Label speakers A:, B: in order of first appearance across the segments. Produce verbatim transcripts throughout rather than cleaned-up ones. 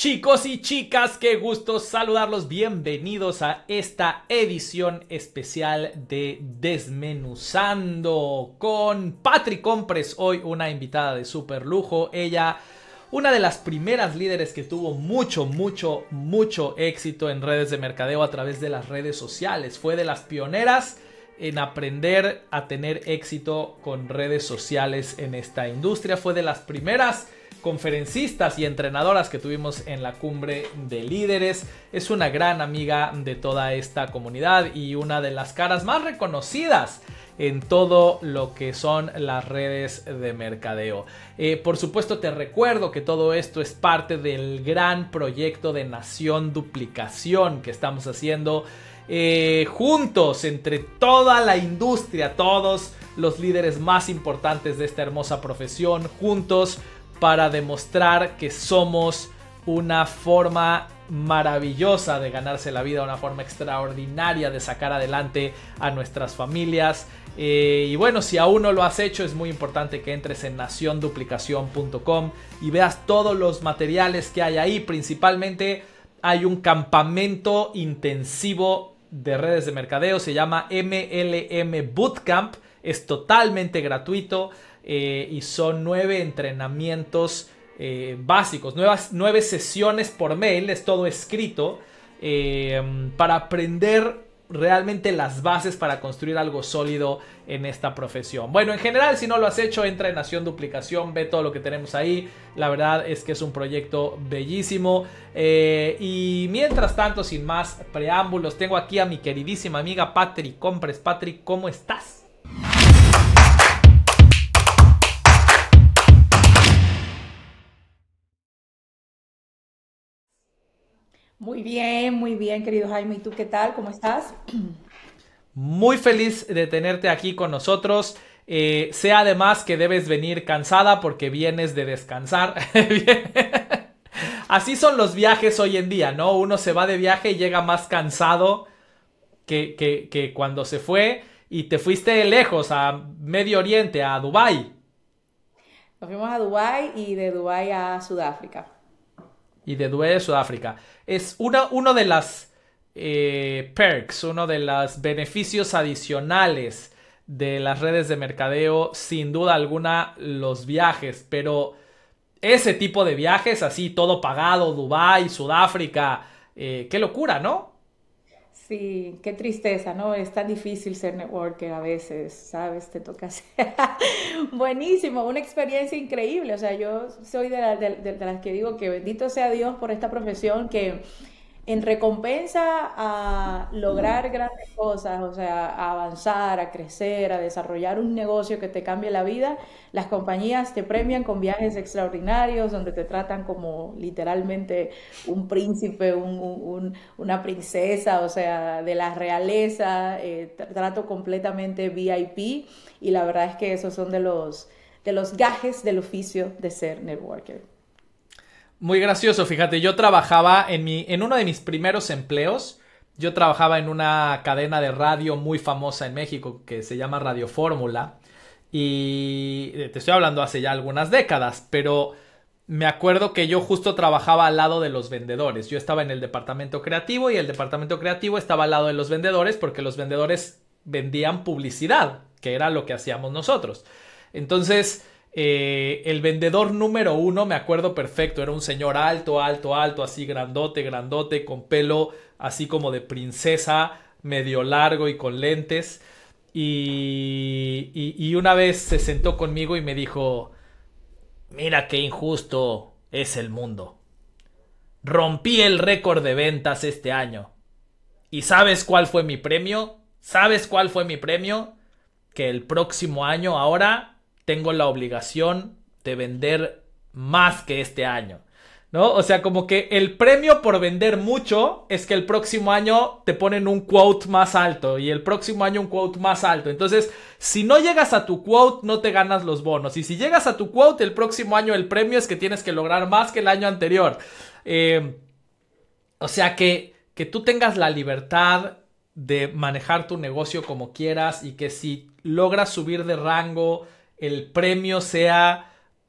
A: Chicos y chicas, qué gusto saludarlos. Bienvenidos a esta edición especial de Desmenuzando con Patri Compres. Hoy una invitada de súper lujo. Ella, una de las primeras líderes que tuvo mucho, mucho, mucho éxito en redes de mercadeo a través de las redes sociales. Fue de las pioneras en aprender a tener éxito con redes sociales en esta industria. Fue de las primeras conferencistas y entrenadoras que tuvimos en la cumbre de líderes. Es una gran amiga de toda esta comunidad y una de las caras más reconocidas en todo lo que son las redes de mercadeo. Eh, por supuesto, te recuerdo que todo esto es parte del gran proyecto de Nación Duplicación que estamos haciendo eh, juntos entre toda la industria, todos los líderes más importantes de esta hermosa profesión, juntos para demostrar que somos una forma maravillosa de ganarse la vida, una forma extraordinaria de sacar adelante a nuestras familias. Eh, y bueno, si aún no lo has hecho, es muy importante que entres en nación duplicación punto com y veas todos los materiales que hay ahí. Principalmente hay un campamento intensivo de redes de mercadeo, se llama M L M Bootcamp, es totalmente gratuito. Eh, y son nueve entrenamientos eh, básicos, nuevas, nueve sesiones por mail, es todo escrito eh, para aprender realmente las bases para construir algo sólido en esta profesión. Bueno, en general, si no lo has hecho, entra en Nación Duplicación, ve todo lo que tenemos ahí. La verdad es que es un proyecto bellísimo. Eh, y mientras tanto, sin más preámbulos, tengo aquí a mi queridísima amiga Patri Compres. Patri, ¿cómo estás?
B: Muy bien, muy bien, querido Jaime. ¿Y tú qué tal? ¿Cómo estás?
A: Muy feliz de tenerte aquí con nosotros. Eh, sé además que debes venir cansada porque vienes de descansar. Así son los viajes hoy en día, ¿no? Uno se va de viaje y llega más cansado que, que, que cuando se fue. Y te fuiste lejos, a Medio Oriente, a Dubái.
B: Nos fuimos a Dubái y de Dubái a Sudáfrica.
A: Y de Dubái a Sudáfrica. Es una, uno de las eh, perks, uno de los beneficios adicionales de las redes de mercadeo, sin duda alguna, los viajes. Pero ese tipo de viajes, así todo pagado, Dubái, Sudáfrica, eh, qué locura, ¿no?
B: Sí, qué tristeza, ¿no? Es tan difícil ser networker a veces, ¿sabes? Te toca hacer. Buenísimo, una experiencia increíble. O sea, yo soy de, la- de- de- de las que digo que bendito sea Dios por esta profesión que en recompensa a lograr grandes cosas, o sea, a avanzar, a crecer, a desarrollar un negocio que te cambie la vida, las compañías te premian con viajes extraordinarios donde te tratan como literalmente un príncipe, un- un- un- una princesa, o sea, de la realeza, eh, tra- trato completamente V I P y la verdad es que esos son de los, de los gajes del oficio de ser networker.
A: Muy gracioso, fíjate, yo trabajaba en mi, en uno de mis primeros empleos, yo trabajaba en una cadena de radio muy famosa en México que se llama Radio Fórmula y eh, te estoy hablando hace ya algunas décadas, pero me acuerdo que yo justo trabajaba al lado de los vendedores. Yo estaba en el departamento creativo y el departamento creativo estaba al lado de los vendedores porque los vendedores vendían publicidad, que era lo que hacíamos nosotros. Entonces, eh, el vendedor número uno, me acuerdo perfecto, era un señor alto, alto, alto, así grandote, grandote, con pelo así como de princesa, medio largo y con lentes. Y, y, y una vez se sentó conmigo y me dijo: mira qué injusto es el mundo. Rompí el récord de ventas este año. ¿Y sabes cuál fue mi premio? ¿Sabes cuál fue mi premio? Que el próximo año ahora tengo la obligación de vender más que este año, ¿no? O sea, como que el premio por vender mucho es que el próximo año te ponen un quote más alto y el próximo año un quote más alto. Entonces, si no llegas a tu quote, no te ganas los bonos. Y si llegas a tu quote, el próximo año el premio es que tienes que lograr más que el año anterior. Eh, o sea, que, que tú tengas la libertad de manejar tu negocio como quieras y que si logras subir de rango, el premio sea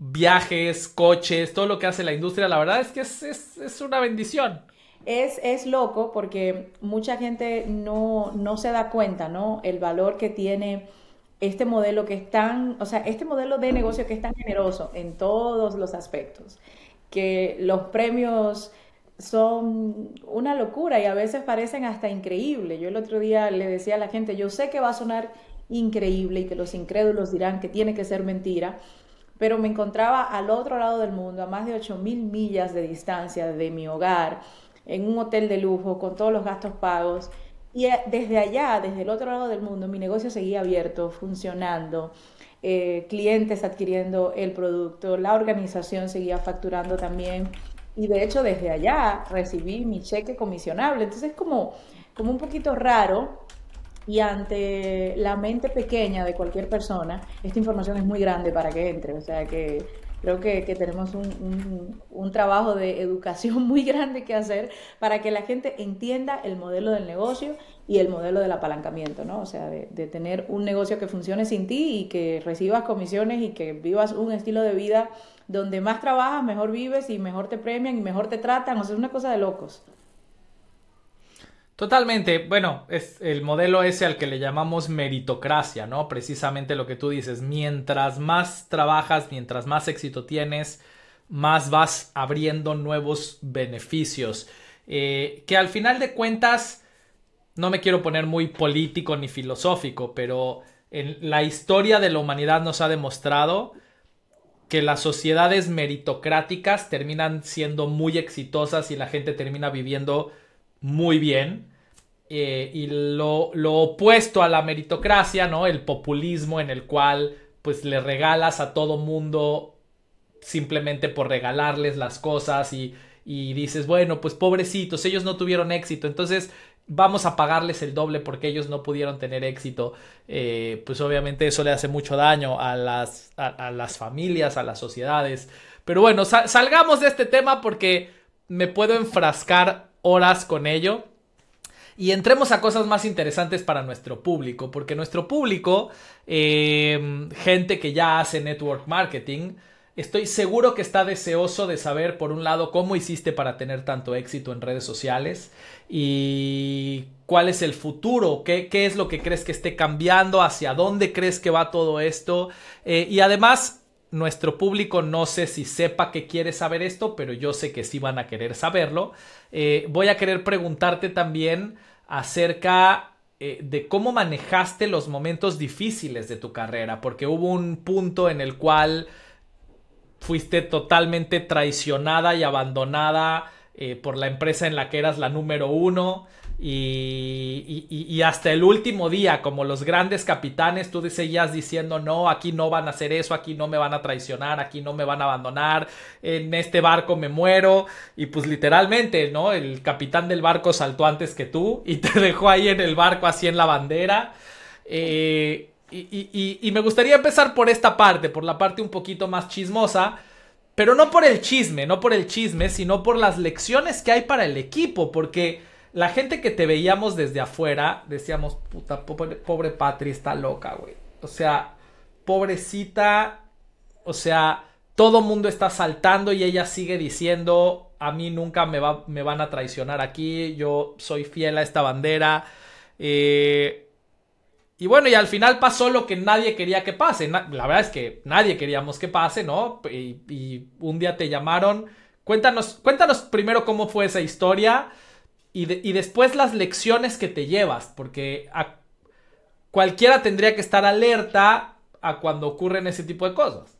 A: viajes, coches, todo lo que hace la industria, la verdad es que es, es, es una bendición.
B: Es, es loco porque mucha gente no, no se da cuenta, ¿no? El valor que tiene este modelo que es tan, o sea, este modelo de negocio que es tan generoso en todos los aspectos, que los premios son una locura y a veces parecen hasta increíbles. Yo el otro día le decía a la gente, yo sé que va a sonar increíble y que los incrédulos dirán que tiene que ser mentira, pero me encontraba al otro lado del mundo, a más de ocho mil millas de distancia de mi hogar, en un hotel de lujo, con todos los gastos pagos. Y eh, desde allá, desde el otro lado del mundo, mi negocio seguía abierto, funcionando, eh, clientes adquiriendo el producto, la organización seguía facturando también. Y de hecho, desde allá recibí mi cheque comisionable. Entonces, es como, como un poquito raro. Y ante la mente pequeña de cualquier persona, esta información es muy grande para que entre. O sea que creo que, que tenemos un, un, un trabajo de educación muy grande que hacer para que la gente entienda el modelo del negocio y el modelo del apalancamiento, ¿no? O sea, de, de tener un negocio que funcione sin ti y que recibas comisiones y que vivas un estilo de vida donde más trabajas, mejor vives y mejor te premian y mejor te tratan. O sea, es una cosa de locos.
A: Totalmente, bueno, es el modelo ese al que le llamamos meritocracia, ¿no? Precisamente lo que tú dices, mientras más trabajas, mientras más éxito tienes, más vas abriendo nuevos beneficios. Eh, que al final de cuentas, no me quiero poner muy político ni filosófico, pero en la historia de la humanidad nos ha demostrado que las sociedades meritocráticas terminan siendo muy exitosas y la gente termina viviendo muy bien. Eh, y lo, lo opuesto a la meritocracia, ¿no? El populismo en el cual pues le regalas a todo mundo simplemente por regalarles las cosas y, y dices, bueno, pues pobrecitos, ellos no tuvieron éxito, entonces vamos a pagarles el doble porque ellos no pudieron tener éxito. Eh, pues obviamente eso le hace mucho daño a las, a, a las familias, a las sociedades. Pero bueno, sal, salgamos de este tema porque me puedo enfrascar horas con ello. Y entremos a cosas más interesantes para nuestro público, porque nuestro público, eh, gente que ya hace network marketing, estoy seguro que está deseoso de saber, por un lado, cómo hiciste para tener tanto éxito en redes sociales y cuál es el futuro, qué, qué es lo que crees que esté cambiando, hacia dónde crees que va todo esto. Eh, y además, nuestro público no sé si sepa que quiere saber esto, pero yo sé que sí van a querer saberlo. Eh, voy a querer preguntarte también acerca eh, de cómo manejaste los momentos difíciles de tu carrera, porque hubo un punto en el cual fuiste totalmente traicionada y abandonada eh, por la empresa en la que eras la número uno. Y, y, y hasta el último día, como los grandes capitanes, tú seguías diciendo, no, aquí no van a hacer eso, aquí no me van a traicionar, aquí no me van a abandonar, en este barco me muero. Y pues literalmente, ¿no? El capitán del barco saltó antes que tú y te dejó ahí en el barco así en la bandera. Eh, y, y, y, y me gustaría empezar por esta parte, por la parte un poquito más chismosa. Pero no por el chisme, no por el chisme, sino por las lecciones que hay para el equipo, porque la gente que te veíamos desde afuera, decíamos, puta, pobre, pobre Patri está loca, güey. O sea, pobrecita, o sea, todo mundo está saltando y ella sigue diciendo, a mí nunca me, va, me van a traicionar aquí, yo soy fiel a esta bandera. Eh, y bueno, y al final pasó lo que nadie quería que pase. La verdad es que nadie queríamos que pase, ¿no? Y, y un día te llamaron. Cuéntanos, cuéntanos primero cómo fue esa historia. Y, de, y después las lecciones que te llevas, porque a cualquiera tendría que estar alerta a cuando ocurren ese tipo de cosas.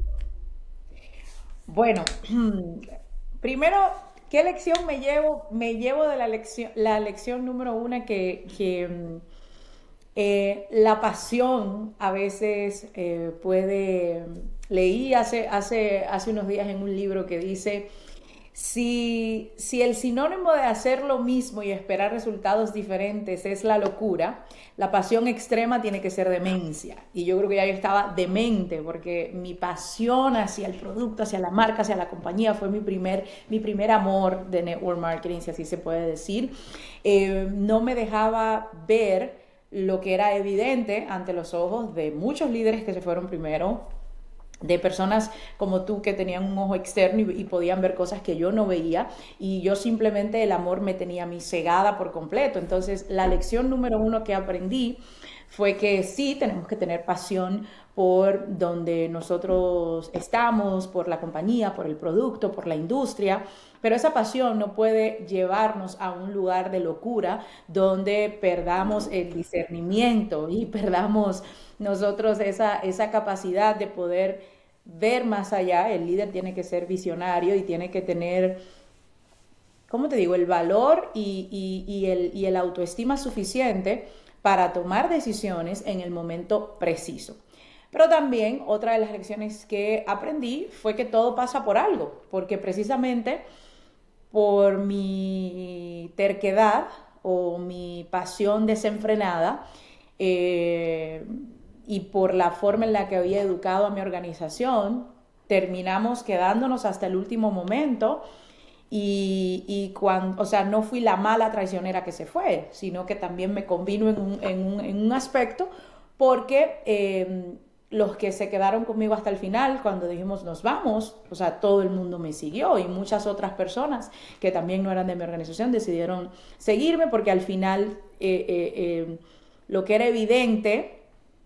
B: Bueno, primero, ¿qué lección me llevo? Me llevo de la lección, la lección número una que, que eh, la pasión a veces eh, puede... Leí hace, hace, hace unos días en un libro que dice... Si, si el sinónimo de hacer lo mismo y esperar resultados diferentes es la locura, la pasión extrema tiene que ser demencia. Y yo creo que ya yo estaba demente porque mi pasión hacia el producto, hacia la marca, hacia la compañía fue mi primer, mi primer amor de network marketing, si así se puede decir. Eh, no me dejaba ver lo que era evidente ante los ojos de muchos líderes que se fueron primero, de personas como tú que tenían un ojo externo y, y podían ver cosas que yo no veía, y yo simplemente el amor me tenía a mí cegada por completo. Entonces la lección número uno que aprendí fue que sí tenemos que tener pasión por donde nosotros estamos, por la compañía, por el producto, por la industria, pero esa pasión no puede llevarnos a un lugar de locura donde perdamos el discernimiento y perdamos nosotros esa, esa capacidad de poder ver más allá. El líder tiene que ser visionario y tiene que tener, ¿cómo te digo?, el valor y, y, y, el, y el autoestima suficiente para tomar decisiones en el momento preciso. Pero también otra de las lecciones que aprendí fue que todo pasa por algo, porque precisamente por mi terquedad o mi pasión desenfrenada, eh, y por la forma en la que había educado a mi organización, terminamos quedándonos hasta el último momento. Y, y cuando, o sea, no fui la mala traicionera que se fue, sino que también me convino en un, en un, en un aspecto, porque eh, los que se quedaron conmigo hasta el final, cuando dijimos nos vamos, o sea, todo el mundo me siguió, y muchas otras personas que también no eran de mi organización decidieron seguirme, porque al final eh, eh, eh, lo que era evidente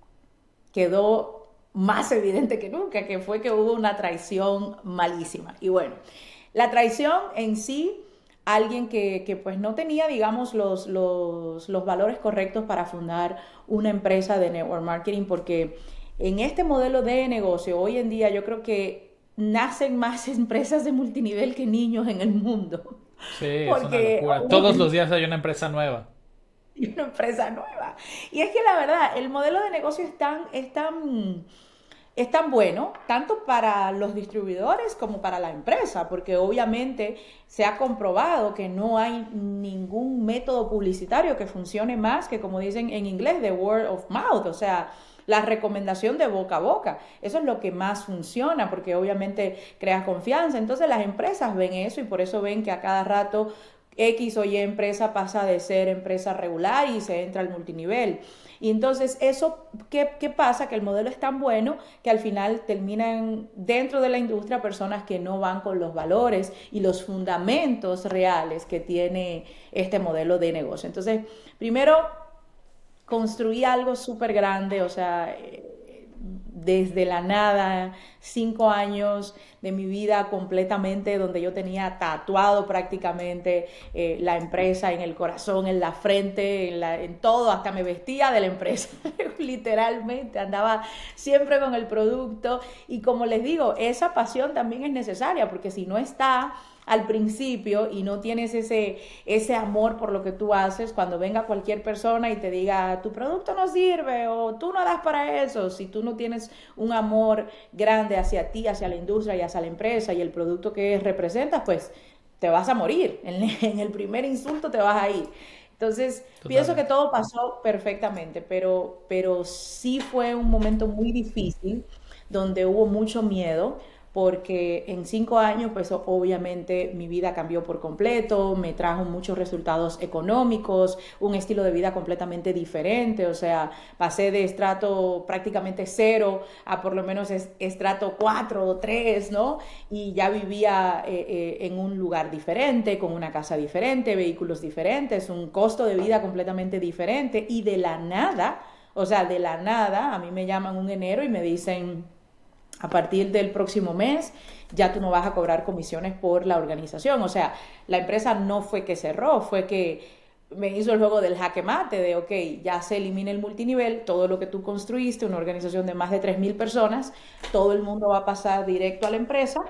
B: quedó más evidente que nunca, que fue que hubo una traición malísima. Y bueno, la traición en sí, alguien que, que pues no tenía, digamos, los, los, los valores correctos para fundar una empresa de network marketing, porque en este modelo de negocio, hoy en día yo creo que nacen más empresas de multinivel que niños en el mundo.
A: Sí, es una
B: Porque
A: locura. Todos los días hay una empresa nueva.
B: y una empresa nueva. Y es que la verdad, el modelo de negocio es tan, es tan, es tan bueno, tanto para los distribuidores como para la empresa, porque obviamente se ha comprobado que no hay ningún método publicitario que funcione más que, como dicen en inglés, the word of mouth, o sea, la recomendación de boca a boca. Eso es lo que más funciona, porque obviamente crea confianza. Entonces las empresas ven eso y por eso ven que a cada rato X o Y empresa pasa de ser empresa regular y se entra al multinivel. Y entonces eso, ¿qué, qué pasa? Que el modelo es tan bueno que al final terminan dentro de la industria personas que no van con los valores y los fundamentos reales que tiene este modelo de negocio. Entonces, primero, construí algo súper grande, o sea, desde la nada, cinco años de mi vida completamente, donde yo tenía tatuado prácticamente eh, la empresa en el corazón, en la frente, en, la, en todo, hasta me vestía de la empresa, literalmente, andaba siempre con el producto. Y como les digo, esa pasión también es necesaria, porque si no está al principio y no tienes ese, ese amor por lo que tú haces, cuando venga cualquier persona y te diga tu producto no sirve o tú no das para eso, si tú no tienes un amor grande hacia ti, hacia la industria y hacia la empresa y el producto que representas, pues te vas a morir, en, en el primer insulto te vas a ir. Entonces, totalmente. Pienso que todo pasó perfectamente, pero, pero sí fue un momento muy difícil donde hubo mucho miedo, porque en cinco años, pues obviamente mi vida cambió por completo, me trajo muchos resultados económicos, un estilo de vida completamente diferente, o sea, pasé de estrato prácticamente cero a por lo menos estrato cuatro o tres, ¿no? Y ya vivía eh, eh, en un lugar diferente, con una casa diferente, vehículos diferentes, un costo de vida completamente diferente, y de la nada, o sea, de la nada, a mí me llaman un enero y me dicen: a partir del próximo mes ya tú no vas a cobrar comisiones por la organización. O sea, la empresa no fue que cerró, fue que me hizo el juego del jaque mate de, ok, ya se elimina el multinivel, todo lo que tú construiste, una organización de más de tres mil personas, todo el mundo va a pasar directo a la empresa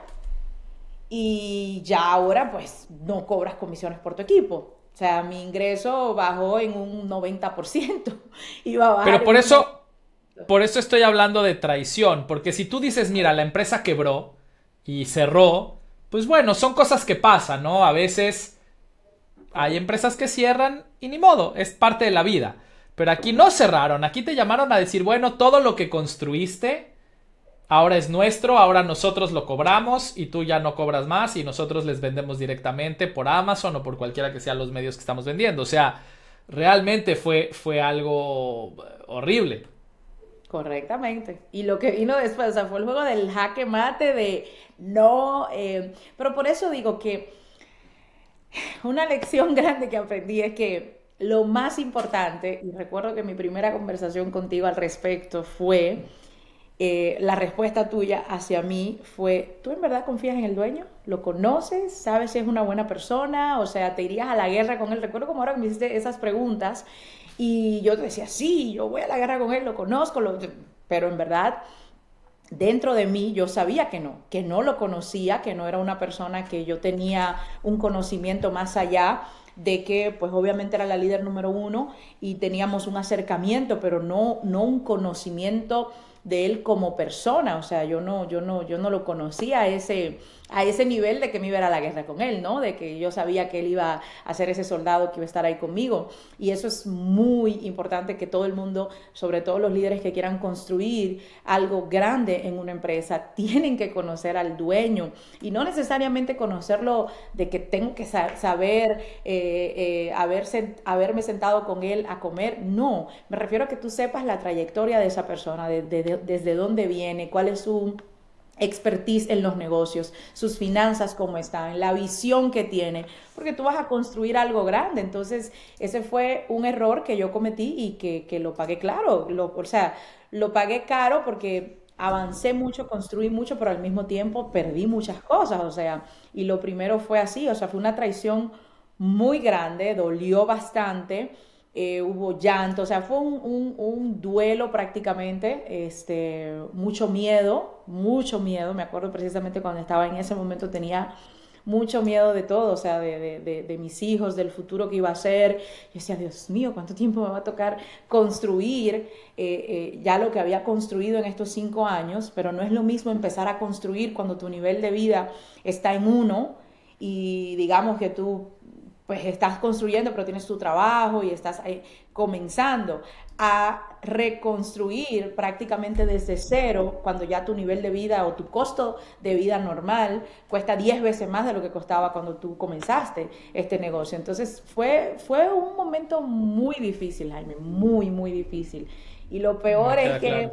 B: y ya ahora pues no cobras comisiones por tu equipo. O sea, mi ingreso bajó en un noventa por ciento. Iba a bajar.
A: Pero por
B: en
A: eso...
B: un...
A: Por eso estoy hablando de traición, porque si tú dices, mira, la empresa quebró y cerró, pues bueno, son cosas que pasan, ¿no? A veces hay empresas que cierran y ni modo, es parte de la vida. Pero aquí no cerraron, aquí te llamaron a decir, bueno, todo lo que construiste ahora es nuestro, ahora nosotros lo cobramos y tú ya no cobras más y nosotros les vendemos directamente por Amazon o por cualquiera que sean los medios que estamos vendiendo. O sea, realmente fue, fue algo horrible.
B: Correctamente. Y lo que vino después, o sea, fue el juego del jaque mate de no, eh, pero por eso digo que una lección grande que aprendí es que lo más importante, y recuerdo que mi primera conversación contigo al respecto fue, eh, la respuesta tuya hacia mí fue, ¿tú en verdad confías en el dueño? ¿Lo conoces? ¿Sabes si es una buena persona? O sea, ¿te irías a la guerra con él? Recuerdo como ahora que me hiciste esas preguntas y yo te decía, sí, yo voy a la guerra con él, lo conozco, lo... pero en verdad dentro de mí yo sabía que no, que no lo conocía, que no era una persona que yo tenía un conocimiento más allá de que pues obviamente era la líder número uno y teníamos un acercamiento, pero no, no un conocimiento de él como persona. O sea, yo no, yo no, yo no lo conocía a ese, a ese nivel de que me iba a ir a la guerra con él, ¿no? De que yo sabía que él iba a ser ese soldado que iba a estar ahí conmigo. Y eso es muy importante, que todo el mundo, sobre todo los líderes que quieran construir algo grande en una empresa, tienen que conocer al dueño y no necesariamente conocerlo de que tengo que sa saber eh, eh, haber sent haberme sentado con él a comer. No, me refiero a que tú sepas la trayectoria de esa persona, de, de, de, desde dónde viene, cuál es su expertise en los negocios, sus finanzas cómo están, la visión que tiene, porque tú vas a construir algo grande. Entonces ese fue un error que yo cometí y que, que lo pagué claro, lo, o sea, lo pagué caro porque avancé mucho, construí mucho, pero al mismo tiempo perdí muchas cosas, o sea, y lo primero fue así, o sea, fue una traición muy grande, dolió bastante, eh, hubo llanto, o sea, fue un, un, un duelo prácticamente, este, mucho miedo, mucho miedo. Me acuerdo precisamente cuando estaba en ese momento tenía mucho miedo de todo, o sea, de, de, de, de mis hijos, del futuro que iba a ser. Yo decía, Dios mío, ¿cuánto tiempo me va a tocar construir eh, eh, ya lo que había construido en estos cinco años? Pero no es lo mismo empezar a construir cuando tu nivel de vida está en uno y digamos que tú pues estás construyendo, pero tienes tu trabajo y estás eh, comenzando a reconstruir prácticamente desde cero, cuando ya tu nivel de vida o tu costo de vida normal cuesta diez veces más de lo que costaba cuando tú comenzaste este negocio. Entonces fue, fue un momento muy difícil, Jaime, muy, muy difícil. Y lo peor
A: Me
B: es
A: queda
B: que
A: claro.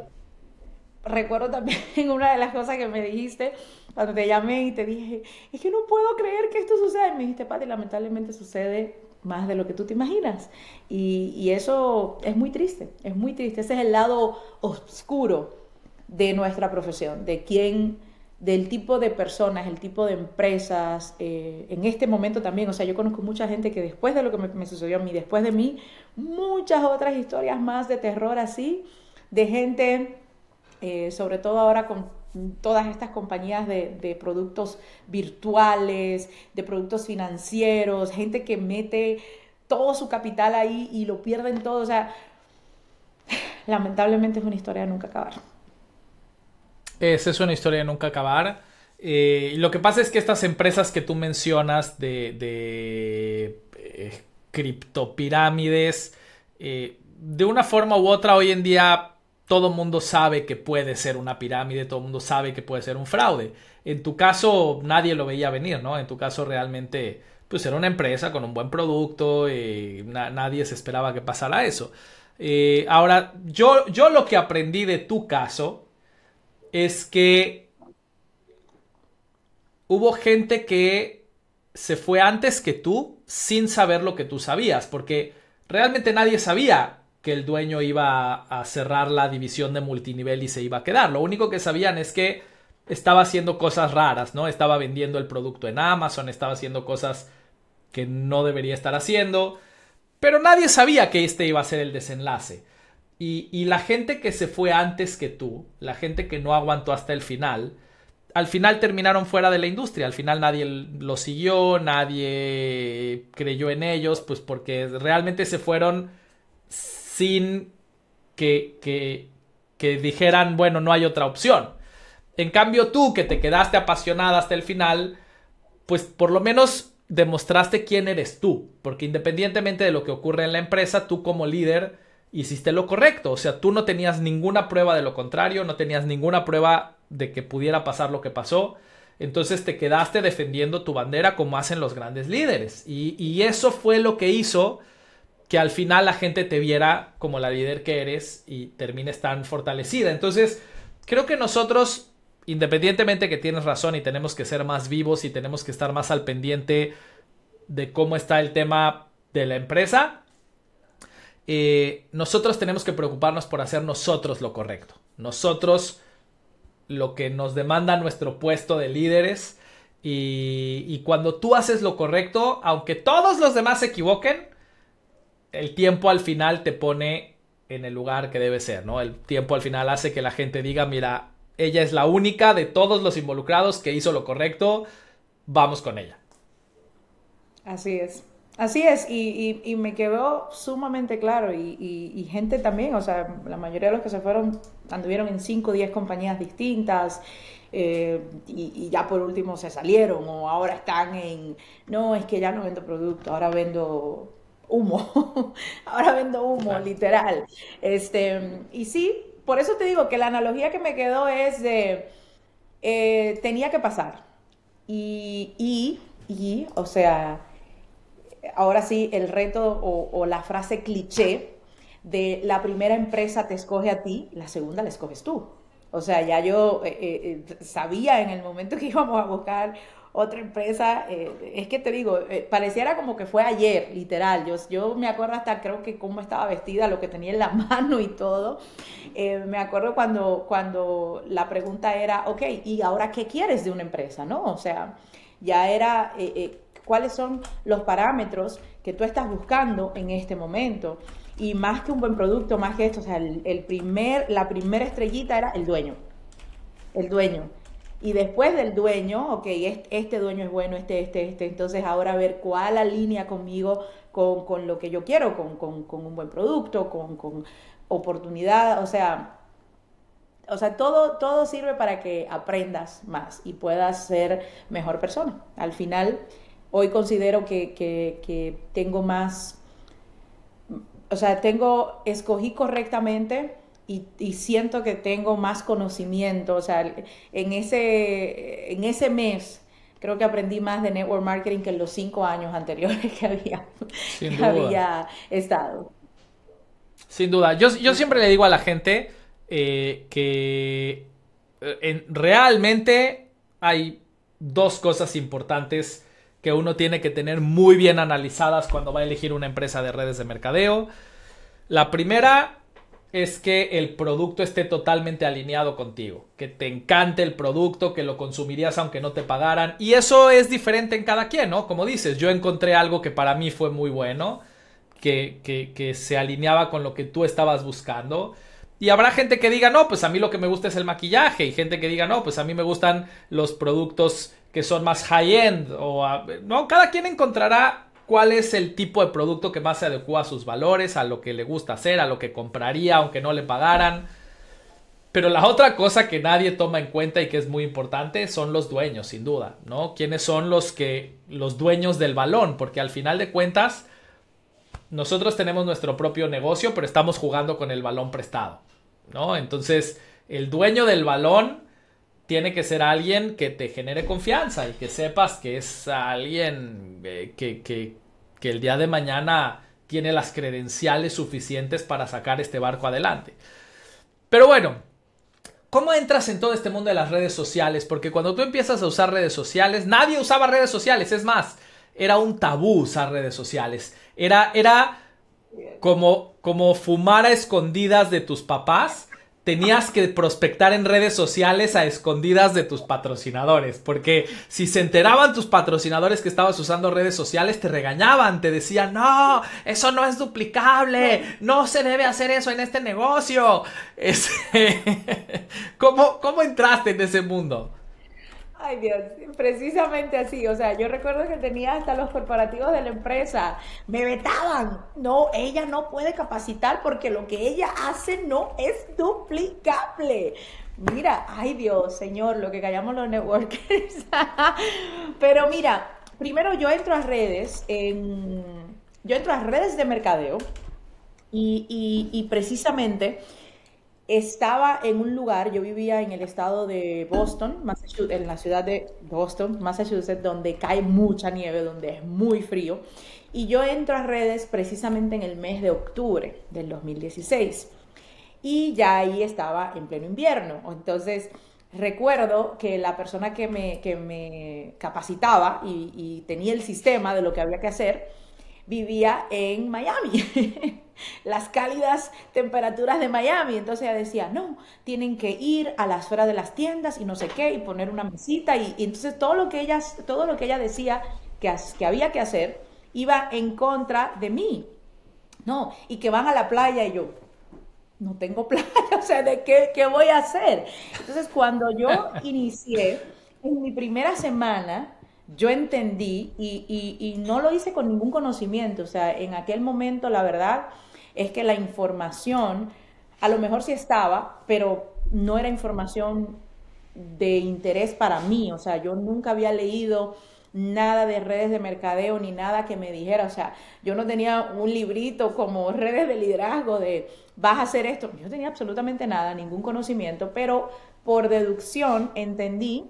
B: recuerdo también una de las cosas que me dijiste cuando te llamé y te dije, es que no puedo creer que esto suceda. Y me dijiste, Pati, lamentablemente sucede más de lo que tú te imaginas. Y, y eso es muy triste, es muy triste. Ese es el lado oscuro de nuestra profesión, de quién, del tipo de personas, el tipo de empresas, eh, en este momento también. O sea, yo conozco mucha gente que después de lo que me, me sucedió a mí, después de mí, muchas otras historias más de terror así, de gente eh, sobre todo ahora con todas estas compañías de, de productos virtuales, de productos financieros, gente que mete todo su capital ahí y lo pierden todo. O sea, lamentablemente es una historia de nunca acabar.
A: Esa es una historia de nunca acabar. Eh, y lo que pasa es que estas empresas que tú mencionas de, de eh, criptopirámides, eh, de una forma u otra hoy en día todo el mundo sabe que puede ser una pirámide, todo el mundo sabe que puede ser un fraude. En tu caso nadie lo veía venir, ¿no? En tu caso realmente pues era una empresa con un buen producto, y na nadie se esperaba que pasara eso. Eh, ahora, yo, yo lo que aprendí de tu caso es que hubo gente que se fue antes que tú sin saber lo que tú sabías, porque realmente nadie sabía que el dueño iba a cerrar la división de multinivel y se iba a quedar. Lo único que sabían es que estaba haciendo cosas raras, ¿no? Estaba vendiendo el producto en Amazon, estaba haciendo cosas que no debería estar haciendo, pero nadie sabía que este iba a ser el desenlace. Y, y la gente que se fue antes que tú, la gente que no aguantó hasta el final, al final terminaron fuera de la industria. Al final nadie lo siguió, nadie creyó en ellos, pues porque realmente se fueron sin que, que, que dijeran, bueno, no hay otra opción. En cambio tú, que te quedaste apasionada hasta el final, pues por lo menos demostraste quién eres tú. Porque independientemente de lo que ocurre en la empresa, tú como líder hiciste lo correcto. O sea, tú no tenías ninguna prueba de lo contrario, no tenías ninguna prueba de que pudiera pasar lo que pasó. Entonces te quedaste defendiendo tu bandera como hacen los grandes líderes. Y, y eso fue lo que hizo que al final la gente te viera como la líder que eres y termines tan fortalecida. Entonces, creo que nosotros, independientemente que tienes razón y tenemos que ser más vivos y tenemos que estar más al pendiente de cómo está el tema de la empresa, eh, nosotros tenemos que preocuparnos por hacer nosotros lo correcto. Nosotros lo que nos demanda nuestro puesto de líderes, y, y cuando tú haces lo correcto, aunque todos los demás se equivoquen, el tiempo al final te pone en el lugar que debe ser, ¿no? El tiempo al final hace que la gente diga, mira, ella es la única de todos los involucrados que hizo lo correcto, vamos con ella.
B: Así es, así es, y, y, y me quedó sumamente claro, y, y, y gente también, o sea, la mayoría de los que se fueron anduvieron en cinco o diez compañías distintas, eh, y, y ya por último se salieron, o ahora están en, no, es que ya no vendo producto, ahora vendo humo, ahora vendo humo,
A: Claro.
B: literal. Este, y sí, por eso te digo que la analogía que me quedó es de, eh, tenía que pasar, y, y, y, o sea... Ahora sí, el reto o, o la frase cliché de la primera empresa te escoge a ti, la segunda la escoges tú. O sea, ya yo eh, eh, sabía en el momento que íbamos a buscar otra empresa, eh, es que te digo, eh, pareciera como que fue ayer, literal. Yo, yo me acuerdo hasta creo que cómo estaba vestida, lo que tenía en la mano y todo. Eh, me acuerdo cuando, cuando la pregunta era, ok, ¿y ahora qué quieres de una empresa? ¿No? O sea, ya era... Eh, eh, cuáles son los parámetros que tú estás buscando en este momento. Y más que un buen producto, más que esto, o sea, el, el primer, la primera estrellita era el dueño, el dueño. Y después del dueño, ok, este, este dueño es bueno, este, este, este, entonces ahora a ver cuál alinea conmigo, con, con lo que yo quiero, con, con, con un buen producto, con, con oportunidad, o sea... O sea, todo, todo sirve para que aprendas más y puedas ser mejor persona. Al final, hoy considero que, que, que tengo más, o sea, tengo, escogí correctamente y, y siento que tengo más conocimiento. O sea, en ese, en ese mes creo que aprendí más de network marketing que en los cinco años anteriores que había,
A: Sin
B: que
A: duda.
B: había estado.
A: Sin duda. Yo, yo siempre le digo a la gente eh, que eh, en- realmente hay dos cosas importantes que uno tiene que tener muy bien analizadas cuando va a elegir una empresa de redes de mercadeo. La primera es que el producto esté totalmente alineado contigo, que te encante el producto, que lo consumirías aunque no te pagaran. Y eso es diferente en cada quien, ¿no? Como dices, yo encontré algo que para mí fue muy bueno, que, que, que se alineaba con lo que tú estabas buscando. Y habrá gente que diga, no, pues a mí lo que me gusta es el maquillaje. Y gente que diga, no, pues a mí me gustan los productos que son más high-end. O a- no, cada quien encontrará cuál es el tipo de producto que más se adecua a sus valores, a lo que le gusta hacer, a lo que compraría aunque no le pagaran. Pero la otra cosa que nadie toma en cuenta y que es muy importante son los dueños, sin duda, ¿no? ¿Quiénes son los que los dueños del balón? Porque al final de cuentas nosotros tenemos nuestro propio negocio, pero estamos jugando con el balón prestado, ¿no? Entonces, el dueño del balón tiene que ser alguien que te genere confianza y que sepas que es alguien eh, que, que, que el día de mañana tiene las credenciales suficientes para sacar este barco adelante. Pero bueno, ¿cómo entras en todo este mundo de las redes sociales? Porque cuando tú empiezas a usar redes sociales, nadie usaba redes sociales, es más, era un tabú usar redes sociales. Era, era como, como fumar a escondidas de tus papás. Tenías que prospectar en redes sociales a escondidas de tus patrocinadores, porque si se enteraban tus patrocinadores que estabas usando redes sociales, te regañaban, te decían, no, eso no es duplicable, no se debe hacer eso en este negocio. Este, ¿Cómo, cómo entraste en ese mundo?
B: Ay, Dios, precisamente así. O sea, yo recuerdo que tenía hasta los corporativos de la empresa. Me vetaban. No, ella no puede capacitar porque lo que ella hace no es duplicable. Mira, ay Dios, señor, lo que callamos los networkers. Pero mira, primero yo entro a redes, en, yo entro a redes de mercadeo y, y, y precisamente estaba en un lugar, yo vivía en el estado de Boston, Massachusetts, en la ciudad de Boston, Massachusetts, donde cae mucha nieve, donde es muy frío. Y yo entro a redes precisamente en el mes de octubre del dos mil dieciséis. Y ya ahí estaba en pleno invierno. Entonces, recuerdo que la persona que me, que me capacitaba y, y tenía el sistema de lo que había que hacer, vivía en Miami, las cálidas temperaturas de Miami. Entonces ella decía, no, tienen que ir a las afueras de las tiendas y no sé qué, y poner una mesita. Y, y entonces todo lo que ella, todo lo que ella decía que, que había que hacer iba en contra de mí. No, y que van a la playa y yo, no tengo playa, o sea, ¿de qué, qué voy a hacer? Entonces cuando yo inicié, en mi primera semana, yo entendí y, y, y no lo hice con ningún conocimiento, o sea, en aquel momento la verdad es que la información, a lo mejor sí estaba, pero no era información de interés para mí, o sea, yo nunca había leído nada de redes de mercadeo ni nada que me dijera, o sea, yo no tenía un librito como redes de liderazgo de vas a hacer esto, yo no tenía absolutamente nada, ningún conocimiento, pero por deducción entendí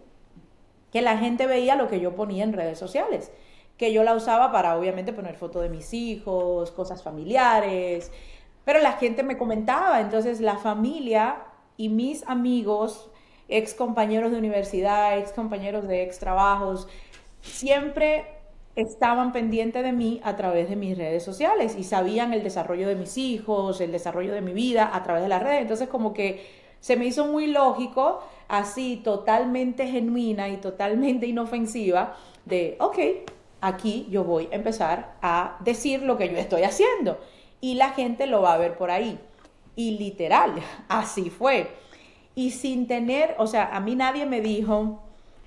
B: que la gente veía lo que yo ponía en redes sociales, que yo la usaba para obviamente poner fotos de mis hijos, cosas familiares, pero la gente me comentaba, entonces la familia y mis amigos, ex compañeros de universidad, ex compañeros de ex trabajos, siempre estaban pendientes de mí a través de mis redes sociales y sabían el desarrollo de mis hijos, el desarrollo de mi vida a través de las redes, entonces como que se me hizo muy lógico, así totalmente genuina y totalmente inofensiva, de, ok, aquí yo voy a empezar a decir lo que yo estoy haciendo y la gente lo va a ver por ahí. Y literal, así fue. Y sin tener, o sea, a mí nadie me dijo,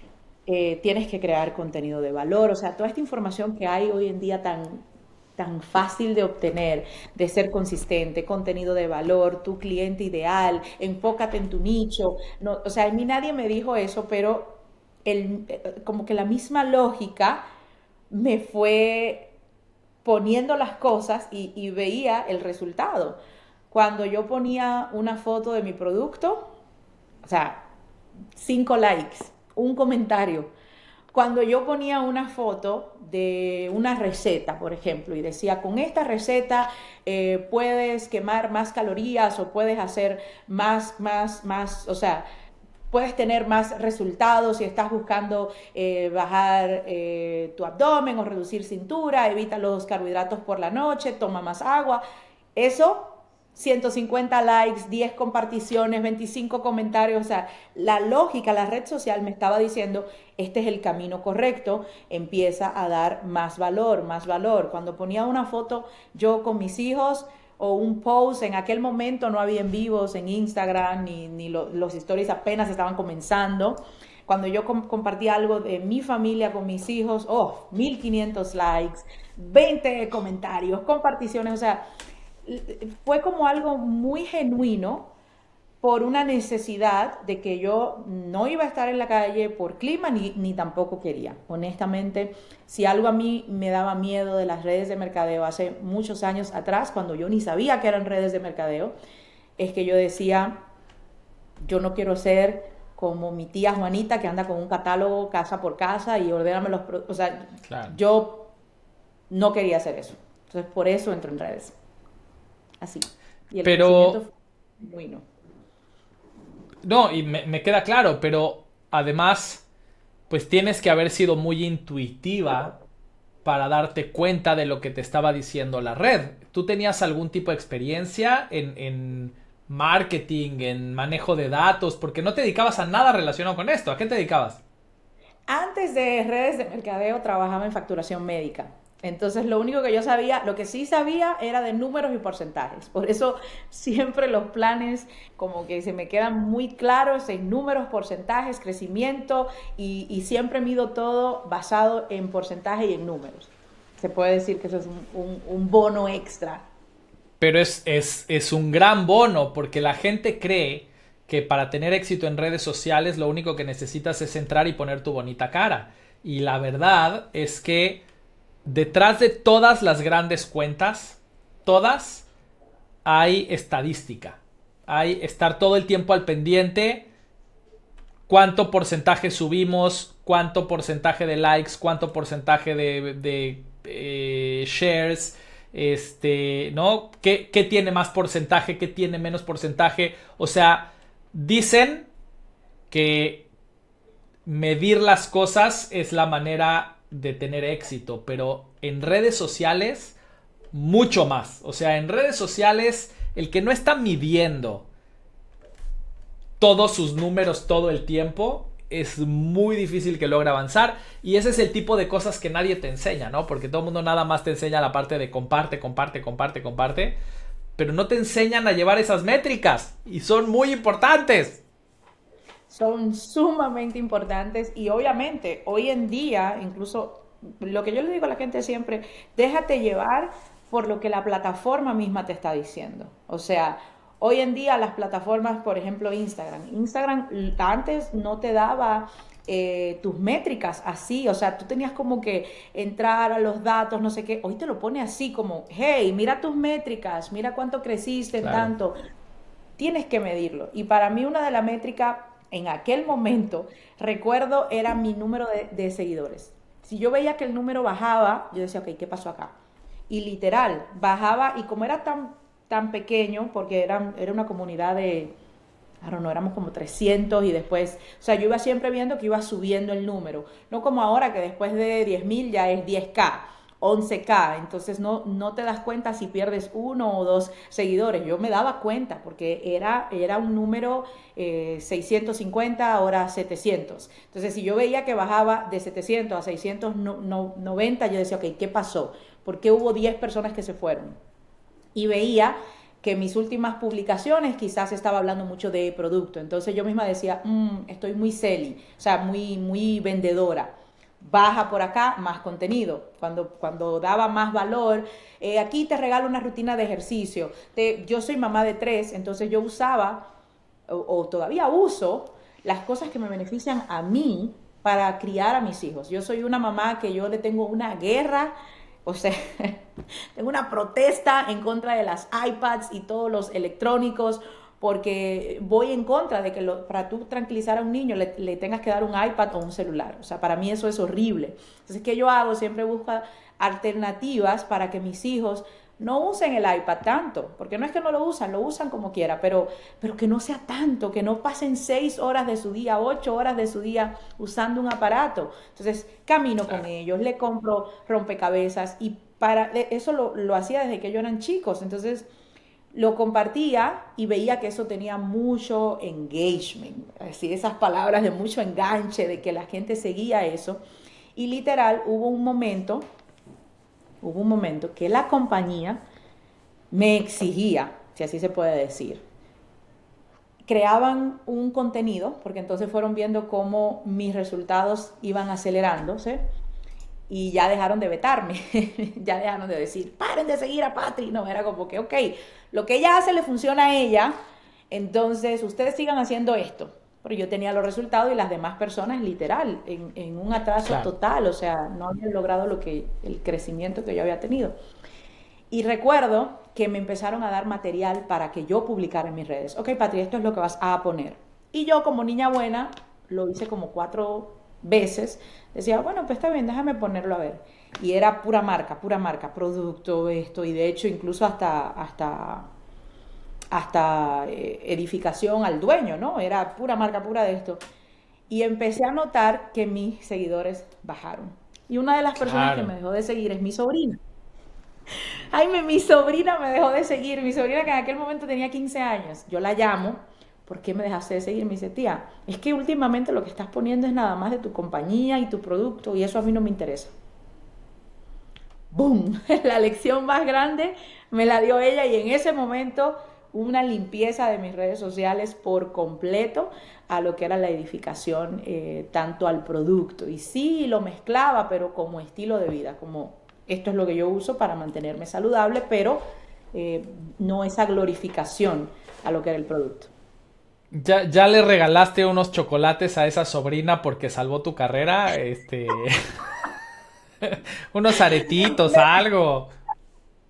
B: eh, tienes que crear contenido de valor, o sea, toda esta información que hay hoy en día tan, tan fácil de obtener, de ser consistente, contenido de valor, tu cliente ideal, enfócate en tu nicho, no, o sea, a mí nadie me dijo eso, pero el, como que la misma lógica me fue poniendo las cosas y, y veía el resultado. Cuando yo ponía una foto de mi producto, o sea, cinco likes, un comentario. Cuando yo ponía una foto de una receta, por ejemplo, y decía, con esta receta eh, puedes quemar más calorías o puedes hacer más, más, más, o sea, puedes tener más resultados si estás buscando eh, bajar eh, tu abdomen o reducir cintura, evita los carbohidratos por la noche, toma más agua. Eso, ciento cincuenta likes, diez comparticiones, veinticinco comentarios, o sea, la lógica, la red social me estaba diciendo, este es el camino correcto, empieza a dar más valor, más valor. Cuando ponía una foto yo con mis hijos o un post, en aquel momento no había en vivos en Instagram, ni, ni lo, los stories apenas estaban comenzando. Cuando yo com compartía algo de mi familia con mis hijos, oh, mil quinientos likes, veinte comentarios, comparticiones, o sea, fue como algo muy genuino por una necesidad de que yo no iba a estar en la calle por clima ni, ni tampoco quería. Honestamente, si algo a mí me daba miedo de las redes de mercadeo hace muchos años atrás, cuando yo ni sabía que eran redes de mercadeo, es que yo decía, yo no quiero ser como mi tía Juanita que anda con un catálogo casa por casa y ordéname los productos. O sea, claro, yo no quería hacer eso. Entonces, por eso entro en redes. Así. Y el
A: Pero,
B: crecimiento fue muy no.
A: no, y me, me queda claro, pero además, pues tienes que haber sido muy intuitiva para darte cuenta de lo que te estaba diciendo la red. ¿Tú tenías algún tipo de experiencia en, en marketing, en manejo de datos? Porque no te dedicabas a nada relacionado con esto. ¿A qué te dedicabas?
B: Antes de redes de mercadeo trabajaba en facturación médica. Entonces lo único que yo sabía, lo que sí sabía era de números y porcentajes. Por eso siempre los planes como que se me quedan muy claros en números, porcentajes, crecimiento y, y siempre mido todo basado en porcentaje y en números. Se puede decir que eso es un, un, un bono extra.
A: Pero es, es, es un gran bono porque la gente cree que para tener éxito en redes sociales lo único que necesitas es entrar y poner tu bonita cara. Y la verdad es que detrás de todas las grandes cuentas, todas, hay estadística. hay estar todo el tiempo al pendiente. Cuánto porcentaje subimos, cuánto porcentaje de likes, cuánto porcentaje de, de eh, shares, este, ¿no? ¿Qué, ¿Qué tiene más porcentaje? ¿Qué tiene menos porcentaje? O sea, dicen que medir las cosas es la manera de tener éxito, pero en redes sociales mucho más. O sea, en redes sociales el que no está midiendo todos sus números todo el tiempo, es muy difícil que logre avanzar. Y ese es el tipo de cosas que nadie te enseña, ¿no? Porque todo el mundo nada más te enseña la parte de comparte, comparte, comparte, comparte. Pero no te enseñan a llevar esas métricas. Y son muy importantes.
B: Son sumamente importantes. Y obviamente, hoy en día, incluso lo que yo le digo a la gente siempre, déjate llevar por lo que la plataforma misma te está diciendo. O sea, hoy en día las plataformas, por ejemplo Instagram, Instagram antes no te daba eh, tus métricas así, o sea, tú tenías como que entrar a los datos, no sé qué, hoy te lo pone así como, hey, mira tus métricas, mira cuánto creciste en
A: Claro.
B: tanto, tienes que medirlo. Y para mí una de las métricas en aquel momento, recuerdo, era mi número de, de seguidores. Si yo veía que el número bajaba, yo decía, ok, ¿qué pasó acá? Y literal, bajaba, y como era tan tan pequeño, porque era, era una comunidad de, I don't know, éramos como trescientos y después, o sea, yo iba siempre viendo que iba subiendo el número, no como ahora que después de diez mil ya es diez K, once K, entonces no, no te das cuenta si pierdes uno o dos seguidores. Yo me daba cuenta porque era, era un número eh, seiscientos cincuenta, ahora setecientos, entonces si yo veía que bajaba de setecientos a seiscientos noventa, yo decía, ok, ¿qué pasó? ¿Por qué hubo diez personas que se fueron? Y veía que mis últimas publicaciones quizás estaba hablando mucho de producto. Entonces yo misma decía, mmm, estoy muy selly, o sea, muy, muy vendedora. Baja por acá más contenido. Cuando, cuando daba más valor, eh, aquí te regalo una rutina de ejercicio. Te, yo soy mamá de tres, entonces yo usaba, o, o todavía uso, las cosas que me benefician a mí para criar a mis hijos. Yo soy una mamá que yo le tengo una guerra. O sea, tengo una protesta en contra de las iPads y todos los electrónicos, porque voy en contra de que lo, para tú tranquilizar a un niño le, le tengas que dar un iPad o un celular. O sea, para mí eso es horrible. Entonces, ¿qué yo hago? Siempre busco alternativas para que mis hijos no usen el iPad tanto, porque no es que no lo usan, lo usan como quiera, pero, pero que no sea tanto, que no pasen seis horas de su día, ocho horas de su día usando un aparato. Entonces camino con ellos, le compro rompecabezas y para eso lo, lo hacía desde que ellos eran chicos, entonces lo compartía y veía que eso tenía mucho engagement, así esas palabras de mucho enganche, de que la gente seguía eso, y literal hubo un momento Hubo un momento que la compañía me exigía, si así se puede decir. Creaban un contenido, porque entonces fueron viendo cómo mis resultados iban acelerándose y ya dejaron de vetarme, ya dejaron de decir, paren de seguir a Patri. No, era como que, ok, lo que ella hace le funciona a ella, entonces ustedes sigan haciendo esto. Pero yo tenía los resultados y las demás personas literal, en, en un atraso
A: Claro.
B: total, o sea, no habían logrado lo que, el crecimiento que yo había tenido. Y recuerdo que me empezaron a dar material para que yo publicara en mis redes. Ok, Patri, esto es lo que vas a poner. Y yo, como niña buena, lo hice como cuatro veces. Decía, bueno, pues está bien, déjame ponerlo a ver. Y era pura marca, pura marca, producto, esto, y de hecho incluso hasta... hasta hasta eh, edificación al dueño, ¿no? Era pura marca, pura de esto. Y empecé a notar que mis seguidores bajaron. Y una de las personas que
A: Claro.
B: me dejó de seguir es mi sobrina. Ay, me, mi sobrina me dejó de seguir. Mi sobrina que en aquel momento tenía quince años. Yo la llamo. ¿Por qué me dejaste de seguir? Me dice, tía, es que últimamente lo que estás poniendo es nada más de tu compañía y tu producto y eso a mí no me interesa. ¡Boom! La lección más grande me la dio ella y en ese momento una limpieza de mis redes sociales por completo a lo que era la edificación, eh, tanto al producto. Y sí, lo mezclaba, pero como estilo de vida, como esto es lo que yo uso para mantenerme saludable, pero eh, no esa glorificación a lo que era el producto.
A: ¿Ya, ya le regalaste unos chocolates a esa sobrina porque salvó tu carrera? Este... unos aretitos, algo.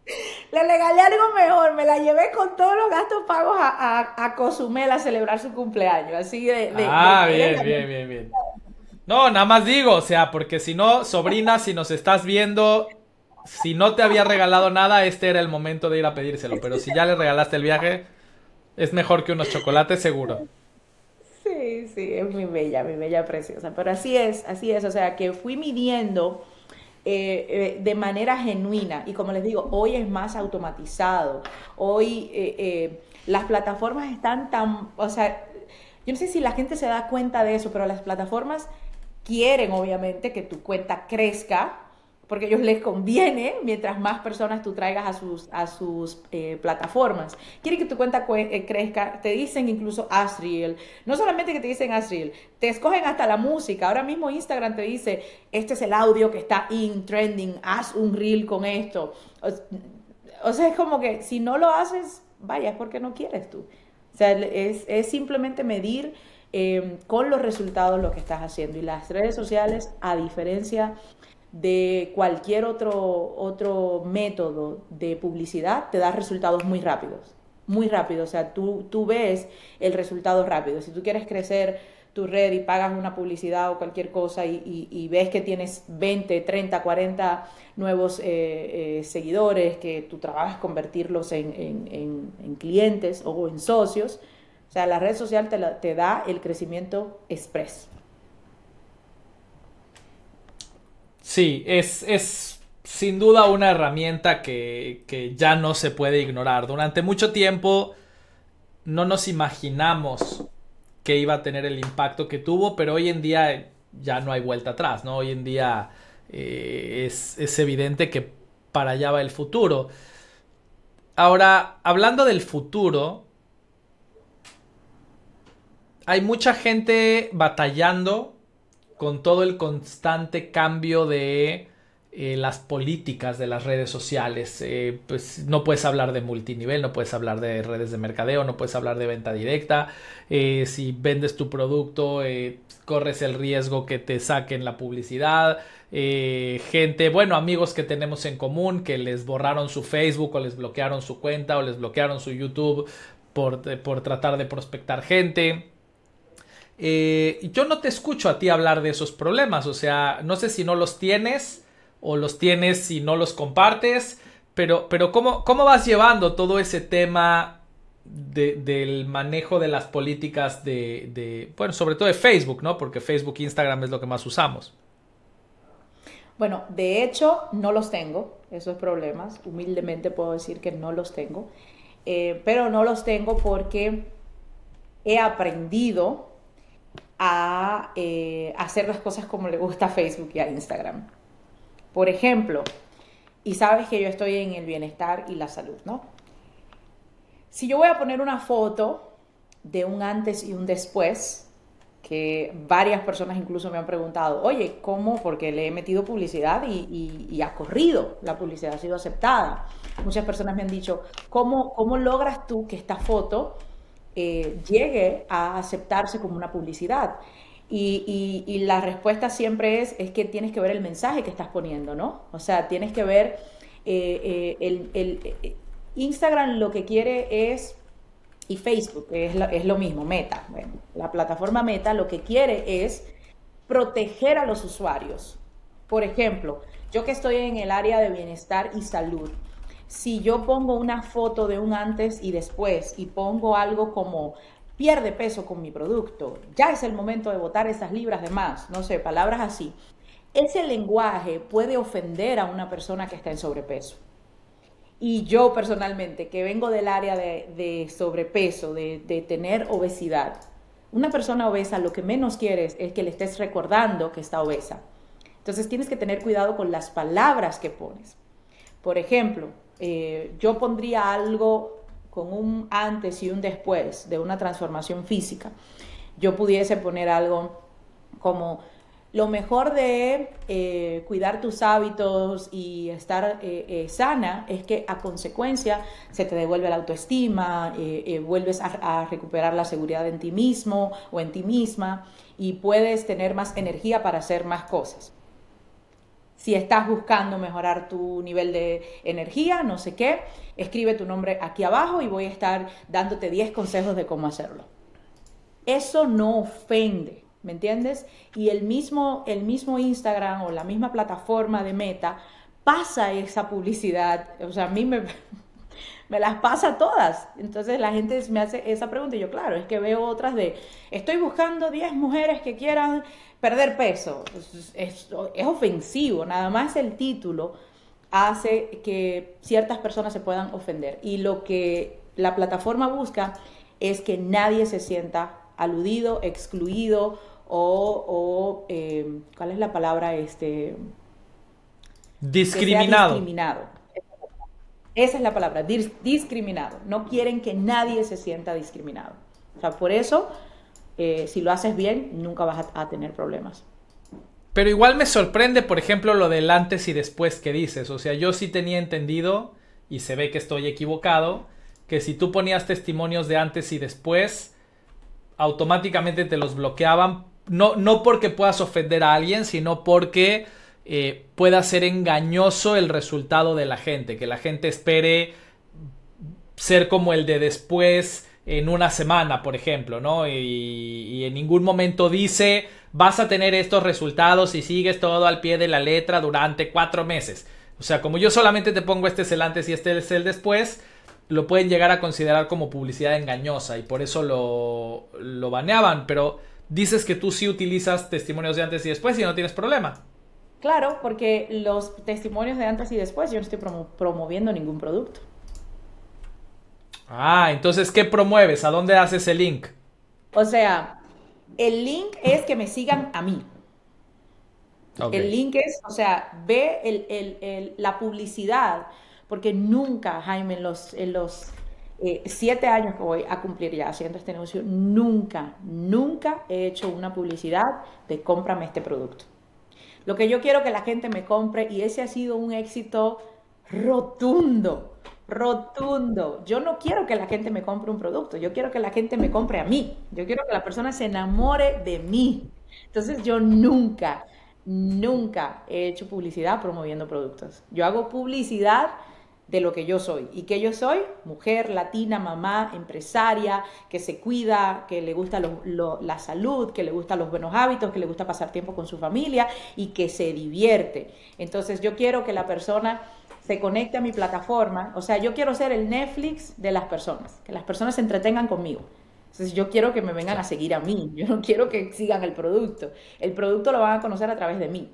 B: Le regalé algo mejor, me la llevé con todos los gastos pagos a, a, a Cozumel a celebrar su cumpleaños, así de... de,
A: Ah,
B: de,
A: bien, bien, bien, bien. No, nada más digo, o sea, porque si no, sobrina, si nos estás viendo, si no te había regalado nada, este era el momento de ir a pedírselo. Pero si ya le regalaste el viaje, es mejor que unos chocolates, seguro.
B: Sí, sí, es mi bella, mi bella preciosa. Pero así es, así es. O sea, que fui midiendo eh, eh, de manera genuina. Y como les digo, hoy es más automatizado. Hoy eh, eh, las plataformas están tan... O sea, yo no sé si la gente se da cuenta de eso, pero las plataformas quieren, obviamente, que tu cuenta crezca, porque a ellos les conviene, mientras más personas tú traigas a sus, a sus eh, plataformas. Quieren que tu cuenta eh, crezca, te dicen incluso Asriel. No solamente que te dicen Asriel, te escogen hasta la música. Ahora mismo Instagram te dice, este es el audio que está in, trending, haz un reel con esto. O, o sea, es como que si no lo haces, vaya, es porque no quieres tú. O sea, es, es simplemente medir eh, con los resultados lo que estás haciendo. Y las redes sociales, a diferencia de cualquier otro, otro método de publicidad, te da resultados muy rápidos, muy rápidos. O sea, tú, tú ves el resultado rápido. Si tú quieres crecer tu red y pagas una publicidad o cualquier cosa y, y, y ves que tienes veinte, treinta, cuarenta nuevos eh, eh, seguidores, que tu trabajo es convertirlos en, en, en, en clientes o en socios, o sea, la red social te, la, te da el crecimiento express.
A: Sí, es, es sin duda una herramienta que, que ya no se puede ignorar. Durante mucho tiempo no nos imaginamos que iba a tener el impacto que tuvo, pero hoy en día ya no hay vuelta atrás, ¿no? Hoy en día eh, es, es evidente que para allá va el futuro. Ahora, hablando del futuro, hay mucha gente batallando con todo el constante cambio de eh, las políticas de las redes sociales. Eh, pues no puedes hablar de multinivel, no puedes hablar de redes de mercadeo, no puedes hablar de venta directa. Eh, si vendes tu producto, eh, corres el riesgo que te saquen la publicidad. Eh, gente, bueno, amigos que tenemos en común que les borraron su Facebook o les bloquearon su cuenta o les bloquearon su YouTube por, por tratar de prospectar gente. Eh, yo no te escucho a ti hablar de esos problemas, o sea, no sé si no los tienes o los tienes y no los compartes, pero, pero ¿cómo, cómo vas llevando todo ese tema de, del manejo de las políticas de, de, bueno, sobre todo de Facebook, ¿no? Porque Facebook e Instagram es lo que más usamos.
B: Bueno, de hecho, no los tengo, esos problemas. Humildemente puedo decir que no los tengo, eh, pero no los tengo porque he aprendido a eh, hacer las cosas como le gusta a Facebook y a Instagram. Por ejemplo, y sabes que yo estoy en el bienestar y la salud, ¿no? Si yo voy a poner una foto de un antes y un después, que varias personas incluso me han preguntado, oye, ¿cómo? Porque le he metido publicidad y, y, y ha corrido, la publicidad ha sido aceptada. Muchas personas me han dicho, ¿cómo, cómo logras tú que esta foto eh, llegue a aceptarse como una publicidad? Y, y, y la respuesta siempre es, es que tienes que ver el mensaje que estás poniendo, ¿no? O sea, tienes que ver eh, eh, el, el, el Instagram lo que quiere es, y Facebook es lo, es lo mismo, Meta. Bueno, la plataforma Meta lo que quiere es proteger a los usuarios. Por ejemplo, yo que estoy en el área de bienestar y salud, si yo pongo una foto de un antes y después y pongo algo como pierde peso con mi producto, ya es el momento de botar esas libras de más, no sé, palabras así, ese lenguaje puede ofender a una persona que está en sobrepeso. Y yo personalmente, que vengo del área de, de sobrepeso, de, de tener obesidad, una persona obesa lo que menos quieres es que le estés recordando que está obesa. Entonces tienes que tener cuidado con las palabras que pones. Por ejemplo, eh, yo pondría algo con un antes y un después de una transformación física. Yo pudiese poner algo como lo mejor de eh, cuidar tus hábitos y estar eh, eh, sana es que a consecuencia se te devuelve la autoestima, eh, eh, vuelves a, a recuperar la seguridad en ti mismo o en ti misma y puedes tener más energía para hacer más cosas. Si estás buscando mejorar tu nivel de energía, no sé qué, escribe tu nombre aquí abajo y voy a estar dándote diez consejos de cómo hacerlo. Eso no ofende, ¿me entiendes? Y el mismo, el mismo Instagram o la misma plataforma de Meta pasa esa publicidad, o sea, a mí me, me las pasa todas. Entonces la gente me hace esa pregunta y yo, claro, es que veo otras de, estoy buscando diez mujeres que quieran perder peso. Es, es, es ofensivo, nada más el título hace que ciertas personas se puedan ofender. Y lo que la plataforma busca es que nadie se sienta aludido, excluido o, o eh, ¿cuál es la palabra? Este, que sea
A: Discriminado.
B: discriminado. Esa es la palabra, dis discriminado. No quieren que nadie se sienta discriminado. O sea, por eso, eh, si lo haces bien, nunca vas a, a tener problemas.
A: Pero igual me sorprende, por ejemplo, lo del antes y después que dices. O sea, yo sí tenía entendido, y se ve que estoy equivocado, que si tú ponías testimonios de antes y después, automáticamente te los bloqueaban. No, no porque puedas ofender a alguien, sino porque eh, pueda ser engañoso el resultado de la gente. Que la gente espere ser como el de después en una semana, por ejemplo, ¿no? Y, y en ningún momento dice, vas a tener estos resultados si sigues todo al pie de la letra durante cuatro meses. O sea, como yo solamente te pongo este es el antes y este es el después, lo pueden llegar a considerar como publicidad engañosa y por eso lo, lo baneaban. Pero dices que tú sí utilizas testimonios de antes y después y no tienes problema.
B: Claro, porque los testimonios de antes y después, yo no estoy promo promoviendo ningún producto.
A: Ah, entonces, ¿qué promueves? ¿A dónde haces el link?
B: O sea, el link es que me sigan a mí.
A: Ok.
B: El link es, o sea, ve el, el, el, la publicidad, porque nunca, Jaime, en los, en los eh, siete años que voy a cumplir ya haciendo este negocio, nunca, nunca he hecho una publicidad de cómprame este producto. Lo que yo quiero que la gente me compre, y ese ha sido un éxito rotundo, rotundo. Yo no quiero que la gente me compre un producto, yo quiero que la gente me compre a mí. Yo quiero que la persona se enamore de mí. Entonces yo nunca, nunca he hecho publicidad promoviendo productos. Yo hago publicidad de lo que yo soy. ¿Y qué yo soy? Mujer, latina, mamá, empresaria, que se cuida, que le gusta lo, lo, la salud, que le gustan los buenos hábitos, que le gusta pasar tiempo con su familia y que se divierte. Entonces yo quiero que la persona se conecte a mi plataforma. O sea, yo quiero ser el Netflix de las personas, que las personas se entretengan conmigo. Entonces yo quiero que me vengan a seguir a mí. Yo no quiero que sigan el producto. El producto lo van a conocer a través de mí.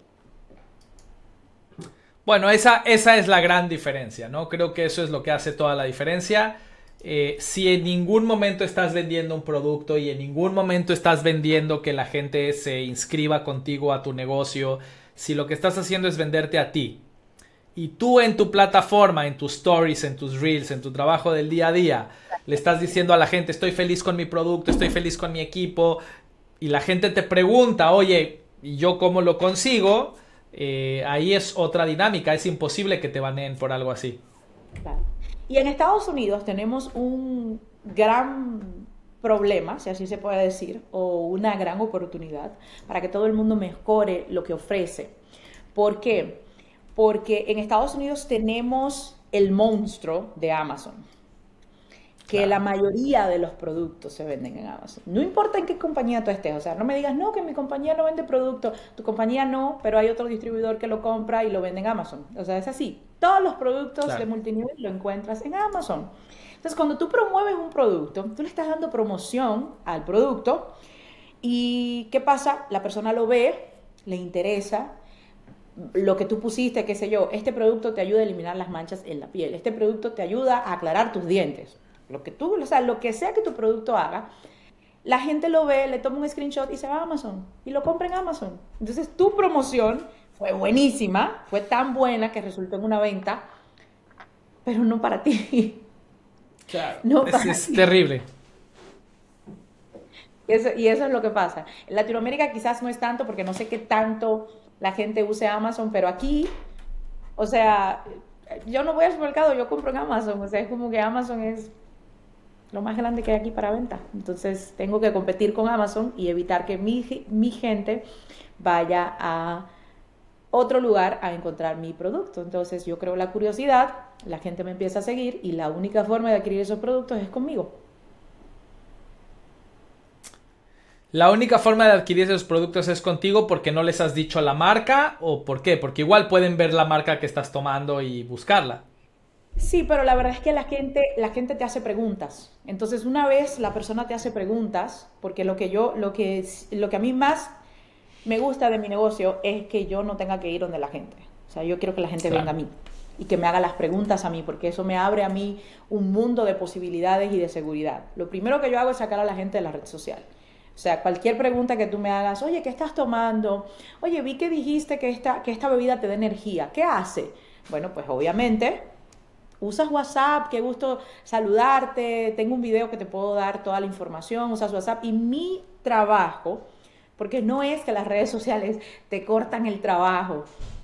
A: Bueno, esa, esa es la gran diferencia, ¿no? Creo que eso es lo que hace toda la diferencia. Eh, si en ningún momento estás vendiendo un producto y en ningún momento estás vendiendo que la gente se inscriba contigo a tu negocio, si lo que estás haciendo es venderte a ti, y tú en tu plataforma, en tus stories, en tus reels, en tu trabajo del día a día, le estás diciendo a la gente, estoy feliz con mi producto, estoy feliz con mi equipo, y la gente te pregunta, oye, ¿y yo cómo lo consigo? Eh, ahí es otra dinámica, es imposible que te baneen por algo así.
B: Claro. Y en Estados Unidos tenemos un gran problema, si así se puede decir, o una gran oportunidad para que todo el mundo mejore lo que ofrece. ¿Por qué? Porque en Estados Unidos tenemos el monstruo de Amazon, que
A: Claro.
B: la mayoría de los productos se venden en Amazon. No importa en qué compañía tú estés, o sea, no me digas, no, que mi compañía no vende producto, tu compañía no, pero hay otro distribuidor que lo compra y lo vende en Amazon. O sea, es así. Todos los productos
A: Claro.
B: de multinivel lo encuentras en Amazon. Entonces, cuando tú promueves un producto, tú le estás dando promoción al producto y ¿qué pasa? La persona lo ve, le interesa lo que tú pusiste, qué sé yo, este producto te ayuda a eliminar las manchas en la piel, este producto te ayuda a aclarar tus dientes. Lo que tú, o sea, lo que sea que tu producto haga, la gente lo ve, le toma un screenshot y se va a Amazon y lo compra en Amazon. Entonces tu promoción fue buenísima, fue tan buena que resultó en una venta, pero no para ti.
A: Claro.
B: No
A: Es,
B: para
A: es
B: ti.
A: terrible.
B: Y eso, y eso es lo que pasa. En Latinoamérica quizás no es tanto porque no sé qué tanto la gente use Amazon, pero aquí, o sea, yo no voy al supermercado, yo compro en Amazon. O sea, es como que Amazon es lo más grande que hay aquí para venta. Entonces tengo que competir con Amazon y evitar que mi, mi gente vaya a otro lugar a encontrar mi producto. Entonces yo creo la curiosidad, la gente me empieza a seguir y la única forma de adquirir esos productos es conmigo.
A: La única forma de adquirir esos productos es contigo porque no les has dicho la marca, ¿o por qué? Porque igual pueden ver la marca que estás tomando y buscarla.
B: Sí, pero la verdad es que la gente, la gente te hace preguntas. Entonces, una vez la persona te hace preguntas, porque lo que yo, lo que, es- lo que a mí más me gusta de mi negocio es que yo no tenga que ir donde la gente. O sea, yo quiero que la gente venga a
A: Claro.
B: mí y que me haga las preguntas a mí, porque eso me abre a mí un mundo de posibilidades y de seguridad. Lo primero que yo hago es sacar a la gente de la red social. O sea, cualquier pregunta que tú me hagas, oye, ¿qué estás tomando? Oye, vi que dijiste que esta, que esta bebida te da energía. ¿Qué hace? Bueno, pues obviamente usas WhatsApp, qué gusto saludarte, tengo un video que te puedo dar toda la información, usas WhatsApp y mi trabajo, porque no es que las redes sociales te cortan el trabajo,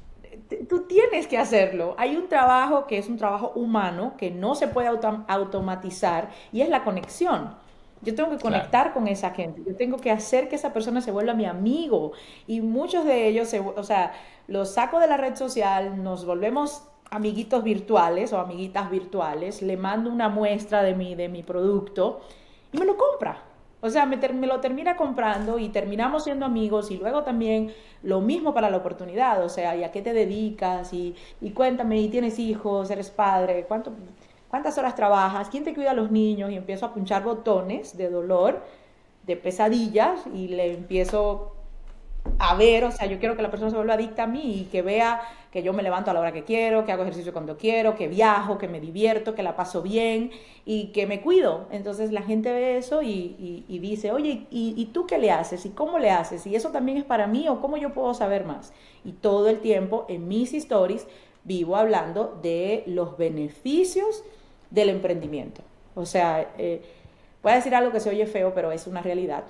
B: tú tienes que hacerlo. Hay un trabajo que es un trabajo humano que no se puede autom automatizar y es la conexión. Yo tengo que
A: Claro.
B: conectar con esa gente, yo tengo que hacer que esa persona se vuelva mi amigo y muchos de ellos, se, o sea, los saco de la red social, nos volvemos amiguitos virtuales o amiguitas virtuales, le mando una muestra de mi, de mi producto y me lo compra. O sea, me, ter- me lo termina comprando y terminamos siendo amigos y luego también lo mismo para la oportunidad, o sea, ¿y a qué te dedicas? Y, y cuéntame, ¿y tienes hijos? ¿Eres padre? ¿Cuánto, cuántas horas trabajas? ¿Quién te cuida a los niños? Y empiezo a punchar botones de dolor, de pesadillas y le empiezo a ver, o sea, yo quiero que la persona se vuelva adicta a mí y que vea que yo me levanto a la hora que quiero, que hago ejercicio cuando quiero, que viajo, que me divierto, que la paso bien y que me cuido. Entonces la gente ve eso y, y, y dice, oye, ¿y, ¿y tú qué le haces? ¿Y cómo le haces? ¿Y eso también es para mí o cómo yo puedo saber más? Y todo el tiempo en mis stories vivo hablando de los beneficios del emprendimiento. O sea, eh, voy a decir algo que se oye feo, pero es una realidad.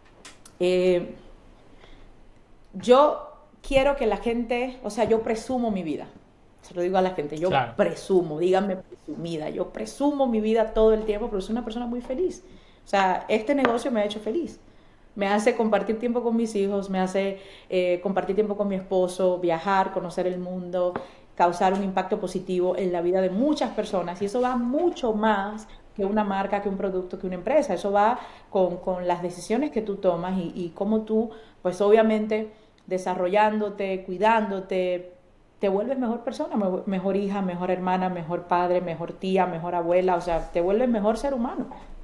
B: Eh, yo quiero que la gente, o sea, yo presumo mi vida. Se lo digo a la gente, yo
A: Claro.
B: presumo, díganme presumida, yo presumo mi vida todo el tiempo, pero soy una persona muy feliz. O sea, este negocio me ha hecho feliz. Me hace compartir tiempo con mis hijos, me hace eh, compartir tiempo con mi esposo, viajar, conocer el mundo, causar un impacto positivo en la vida de muchas personas. Y eso va mucho más que una marca, que un producto, que una empresa. Eso va con, con las decisiones que tú tomas y, y cómo tú, pues obviamente, desarrollándote, cuidándote, te vuelves mejor persona, me- mejor hija, mejor hermana, mejor padre, mejor tía, mejor abuela, o sea, te vuelves mejor ser humano.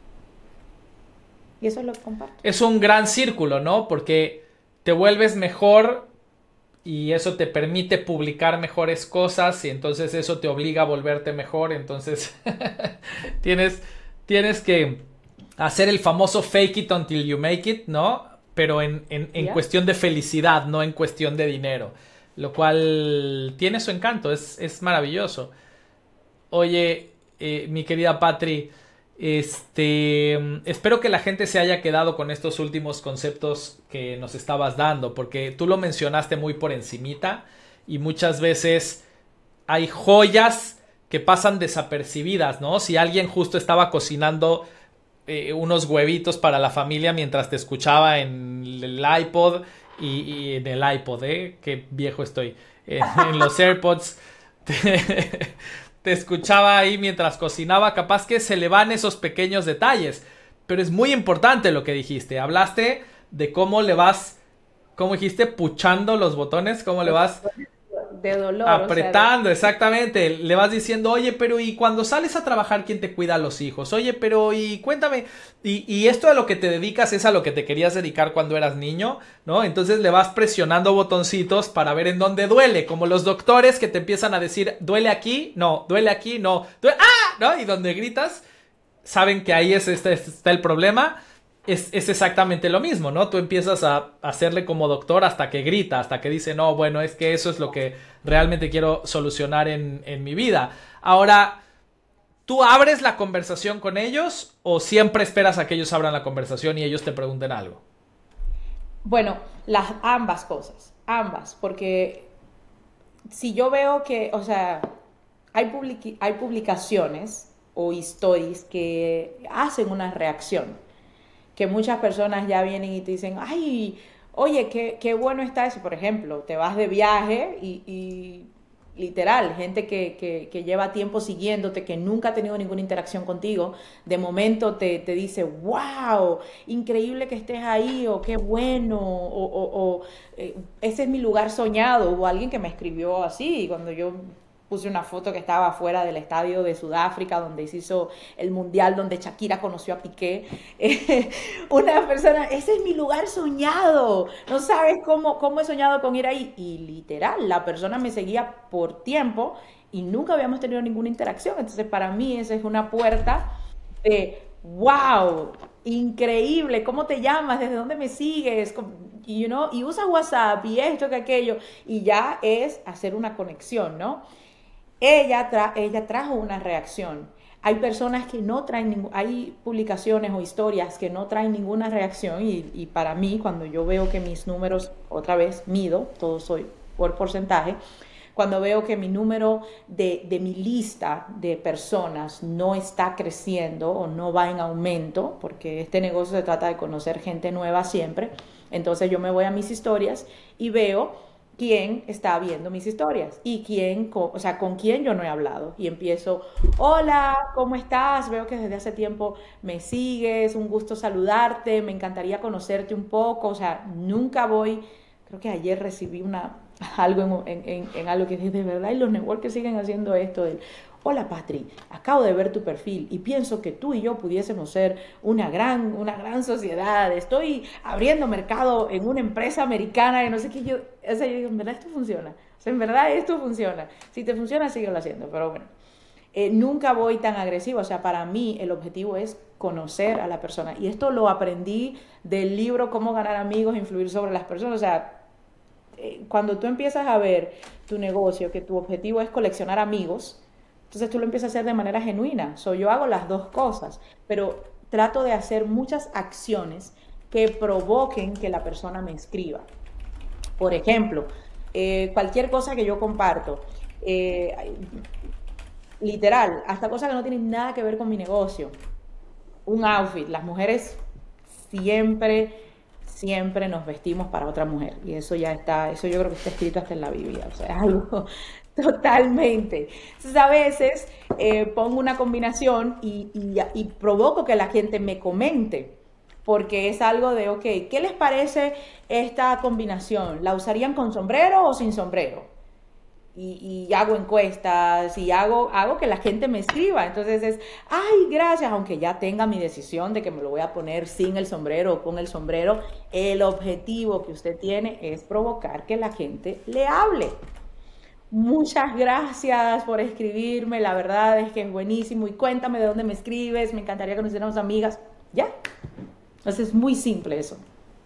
B: Y eso es lo que comparto.
A: Es un gran círculo, ¿no? Porque te vuelves mejor y eso te permite publicar mejores cosas y entonces eso te obliga a volverte mejor. Entonces tienes, tienes que hacer el famoso fake it until you make it, ¿no? Pero en, en, en
B: ¿Ya?
A: cuestión de felicidad, no en cuestión de dinero. Lo cual tiene su encanto, es, es maravilloso. Oye, eh, mi querida Patri, este, espero que la gente se haya quedado con estos últimos conceptos que nos estabas dando, porque tú lo mencionaste muy por encimita y muchas veces hay joyas que pasan desapercibidas, ¿no? Si alguien justo estaba cocinando eh, unos huevitos para la familia mientras te escuchaba en el iPod y, y en el iPod, ¿eh? Qué viejo estoy. En, en los AirPods. Te, te escuchaba ahí mientras cocinaba. Capaz que se le van esos pequeños detalles. Pero es muy importante lo que dijiste. Hablaste de cómo le vas, ¿cómo dijiste? Puchando los botones. ¿Cómo le vas
B: De dolor, o sea, de...
A: apretando? Exactamente. Le vas diciendo, oye, pero ¿y cuando sales a trabajar quién te cuida a los hijos? Oye, pero y cuéntame, y, y esto a lo que te dedicas es a lo que te querías dedicar cuando eras niño, ¿no? Entonces le vas presionando botoncitos para ver en dónde duele, como los doctores que te empiezan a decir, duele aquí, no, duele aquí, no, duele, ¡ah! ¿No? Y donde gritas, saben que ahí es, este, está el problema. Es, es exactamente lo mismo, ¿no? Tú empiezas a hacerle como doctor hasta que grita, hasta que dice, no, bueno, es que eso es lo que realmente quiero solucionar en, en mi vida. Ahora, ¿tú abres la conversación con ellos o siempre esperas a que ellos abran la conversación y ellos te pregunten algo?
B: Bueno, las ambas cosas, ambas, porque si yo veo que, o sea, hay, publici- hay publicaciones o stories que hacen una reacción, que muchas personas ya vienen y te dicen, ay, Oye, qué, qué bueno está eso. Por ejemplo, te vas de viaje y, y literal, gente que, que, que lleva tiempo siguiéndote, que nunca ha tenido ninguna interacción contigo, de momento te, te dice, wow, increíble que estés ahí, o qué bueno, o, o- o, eh, ese es mi lugar soñado. Hubo alguien que me escribió así, cuando yo puse una foto que estaba fuera del estadio de Sudáfrica, donde se hizo el mundial, donde Shakira conoció a Piqué. Eh, una persona, ese es mi lugar soñado, no sabes cómo, cómo he soñado con ir ahí. Y literal, la persona me seguía por tiempo y nunca habíamos tenido ninguna interacción. Entonces, para mí, esa es una puerta de, wow, increíble, ¿cómo te llamas? ¿Desde dónde me sigues? Y, you know, y usas WhatsApp y esto que aquello, y ya es hacer una conexión, ¿no? Ella, tra ella trajo una reacción. Hay personas que no traen, ningún, hay publicaciones o historias que no traen ninguna reacción y, y para mí, cuando yo veo que mis números, otra vez mido, todo soy por porcentaje, cuando veo que mi número de, de mi lista de personas no está creciendo o no va en aumento, porque este negocio se trata de conocer gente nueva siempre, entonces yo me voy a mis historias y veo quién está viendo mis historias y quién, o sea, con quién yo no he hablado. Y empiezo, hola, ¿cómo estás? Veo que desde hace tiempo me sigues, un gusto saludarte, me encantaría conocerte un poco. O sea, nunca voy, creo que ayer recibí una, algo en, en, en, en algo que dice, de verdad, y los networkers siguen haciendo esto del, hola Patri, acabo de ver tu perfil y pienso que tú y yo pudiésemos ser una gran, una gran sociedad. Estoy abriendo mercado en una empresa americana y no sé qué. Yo, o sea, yo digo, en verdad esto funciona. O sea, en verdad esto funciona. Si te funciona, síguelo haciendo. Pero bueno, eh, nunca voy tan agresivo. O sea, para mí el objetivo es conocer a la persona. Y esto lo aprendí del libro Cómo ganar amigos, influir sobre las personas. O sea, eh, cuando tú empiezas a ver tu negocio, que tu objetivo es coleccionar amigos, entonces tú lo empiezas a hacer de manera genuina. So, yo hago las dos cosas, pero trato de hacer muchas acciones que provoquen que la persona me escriba. Por ejemplo, eh, cualquier cosa que yo comparto, eh, literal, hasta cosas que no tienen nada que ver con mi negocio. Un outfit, las mujeres siempre, siempre nos vestimos para otra mujer. Y eso ya está, eso yo creo que está escrito hasta en la Biblia. O sea, es algo totalmente. Entonces, a veces eh, pongo una combinación y, y, y provoco que la gente me comente. Porque es algo de, ok, ¿qué les parece esta combinación? ¿La usarían con sombrero o sin sombrero? Y, y hago encuestas y hago, hago que la gente me escriba. Entonces es, ay, gracias, aunque ya tenga mi decisión de que me lo voy a poner sin el sombrero o con el sombrero, el objetivo que usted tiene es provocar que la gente le hable. Muchas gracias por escribirme, la verdad es que es buenísimo y cuéntame de dónde me escribes, me encantaría que nos hiciéramos amigas. Ya, entonces es muy simple eso.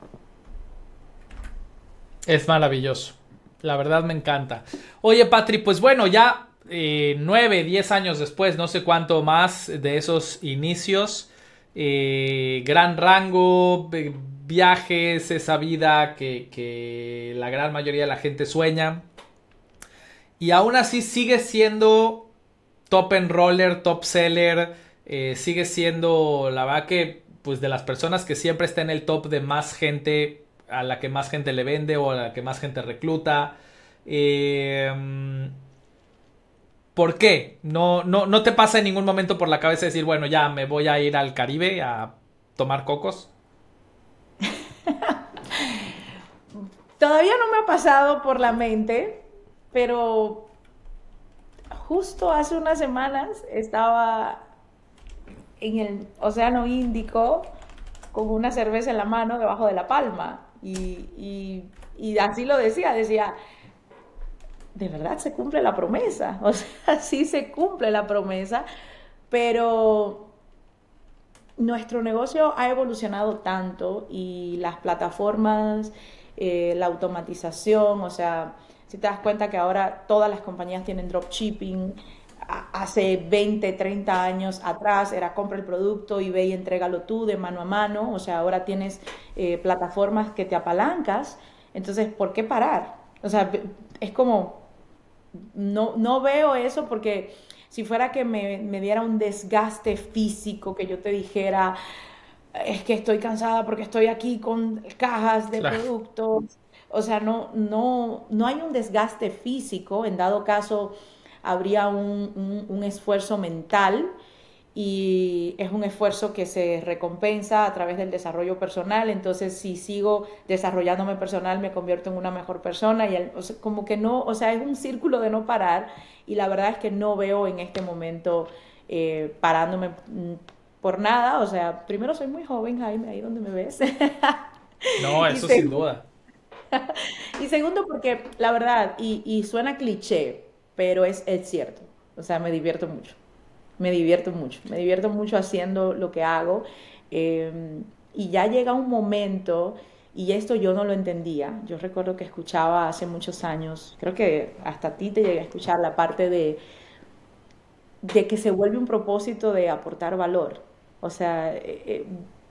A: Es maravilloso. La verdad me encanta. Oye, Patri, pues bueno, ya eh, nueve, diez años después, no sé cuánto más de esos inicios, eh, gran rango, eh, viajes, esa vida que, que la gran mayoría de la gente sueña. Y aún así sigue siendo top enroller, top seller, eh, sigue siendo la verdad que pues de las personas que siempre está en el top de más gente, a la que más gente le vende o a la que más gente recluta. Eh, ¿Por qué? No, no, no te pasa en ningún momento por la cabeza decir, bueno, ya me voy a ir al Caribe a tomar cocos.
B: Todavía no me ha pasado por la mente, pero justo hace unas semanas estaba en el Océano Índico con una cerveza en la mano debajo de la palma. Y, y, y así lo decía, decía, de verdad se cumple la promesa. O sea, sí se cumple la promesa, pero nuestro negocio ha evolucionado tanto y las plataformas, eh, la automatización, o sea, si te das cuenta que ahora todas las compañías tienen dropshipping, hace veinte, treinta años atrás era compra el producto y ve y entrégalo tú de mano a mano, o sea, ahora tienes eh, plataformas que te apalancas, entonces, ¿por qué parar? O sea, es como, no, no veo eso porque si fuera que me, me diera un desgaste físico, que yo te dijera, es que estoy cansada porque estoy aquí con cajas de
A: Claro.
B: productos. O sea, no, no, no hay un desgaste físico, en dado caso habría un, un- un esfuerzo mental y es un esfuerzo que se recompensa a través del desarrollo personal. Entonces, si sigo desarrollándome personal, me convierto en una mejor persona y el- o sea, como que no, o sea, es un círculo de no parar y la verdad es que no veo en este momento eh, parándome mm, por nada. O sea, primero soy muy joven, Jaime, ahí donde me ves.
A: No,
B: Y
A: eso sin
B: segundo,
A: duda.
B: y segundo, porque la verdad, y, y suena cliché, pero es, es cierto. O sea, me divierto mucho. Me divierto mucho. Me divierto mucho haciendo lo que hago. eh, y ya llega un momento, y esto yo no lo entendía. Yo recuerdo que escuchaba hace muchos años, creo que hasta a ti te llegué a escuchar la parte de, de que se vuelve un propósito de aportar valor. O sea, eh, eh,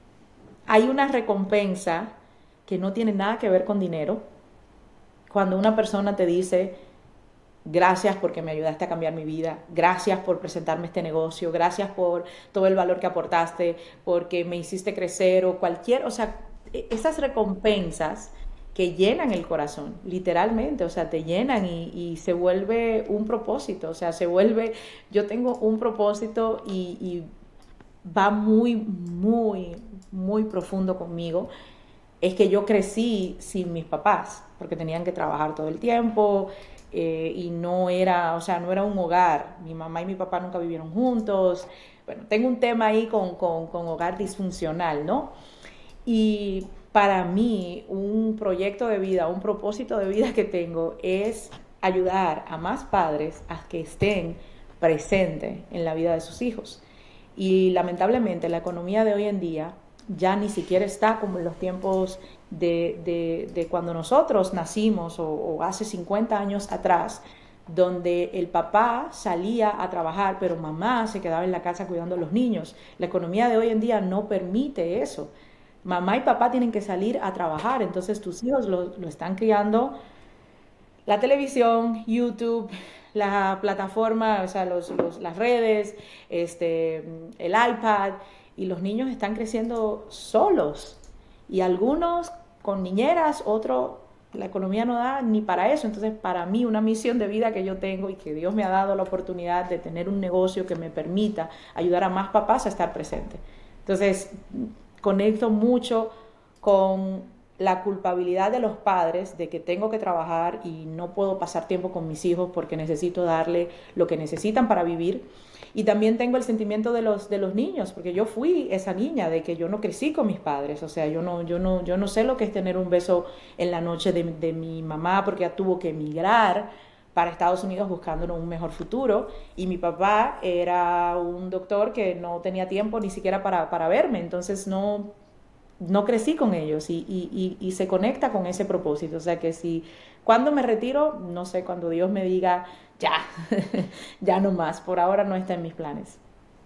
B: hay una recompensa que no tiene nada que ver con dinero. Cuando una persona te dice, gracias porque me ayudaste a cambiar mi vida, gracias por presentarme este negocio, gracias por todo el valor que aportaste, porque me hiciste crecer o cualquier, o sea, e, esas recompensas que llenan el corazón, literalmente, o sea, te llenan y, y se vuelve un propósito, o sea, se vuelve, yo tengo un propósito y, y va muy, muy, muy profundo conmigo. Es que yo crecí sin mis papás, porque tenían que trabajar todo el tiempo eh, y no era, o sea, no era un hogar. Mi mamá y mi papá nunca vivieron juntos. Bueno, tengo un tema ahí con, con, con hogar disfuncional, ¿no? Y para mí, un proyecto de vida, un propósito de vida que tengo es ayudar a más padres a que estén presentes en la vida de sus hijos. Y lamentablemente la economía de hoy en día ya ni siquiera está como en los tiempos de, de, de cuando nosotros nacimos o, o hace cincuenta años atrás, donde el papá salía a trabajar, pero mamá se quedaba en la casa cuidando a los niños. La economía de hoy en día no permite eso. Mamá y papá tienen que salir a trabajar, entonces tus hijos lo, lo están criando la televisión, YouTube, la plataforma, o sea, los, los, las redes, este, el iPad, y los niños están creciendo solos. Y algunos con niñeras, otros, la economía no da ni para eso. Entonces, para mí, una misión de vida que yo tengo y que Dios me ha dado la oportunidad de tener un negocio que me permita ayudar a más papás a estar presentes. Entonces, conecto mucho con la culpabilidad de los padres de que tengo que trabajar y no puedo pasar tiempo con mis hijos porque necesito darle lo que necesitan para vivir. Y también tengo el sentimiento de los, de los niños, porque yo fui esa niña de que yo no crecí con mis padres. O sea, yo no, yo no, yo no sé lo que es tener un beso en la noche de, de mi mamá porque ya tuvo que emigrar para Estados Unidos buscando un mejor futuro, y mi papá era un doctor que no tenía tiempo ni siquiera para, para verme. Entonces no, no crecí con ellos y, y, y, y se conecta con ese propósito. O sea que si cuando me retiro, no sé, cuando Dios me diga, ya, ya no más, por ahora no está en mis planes.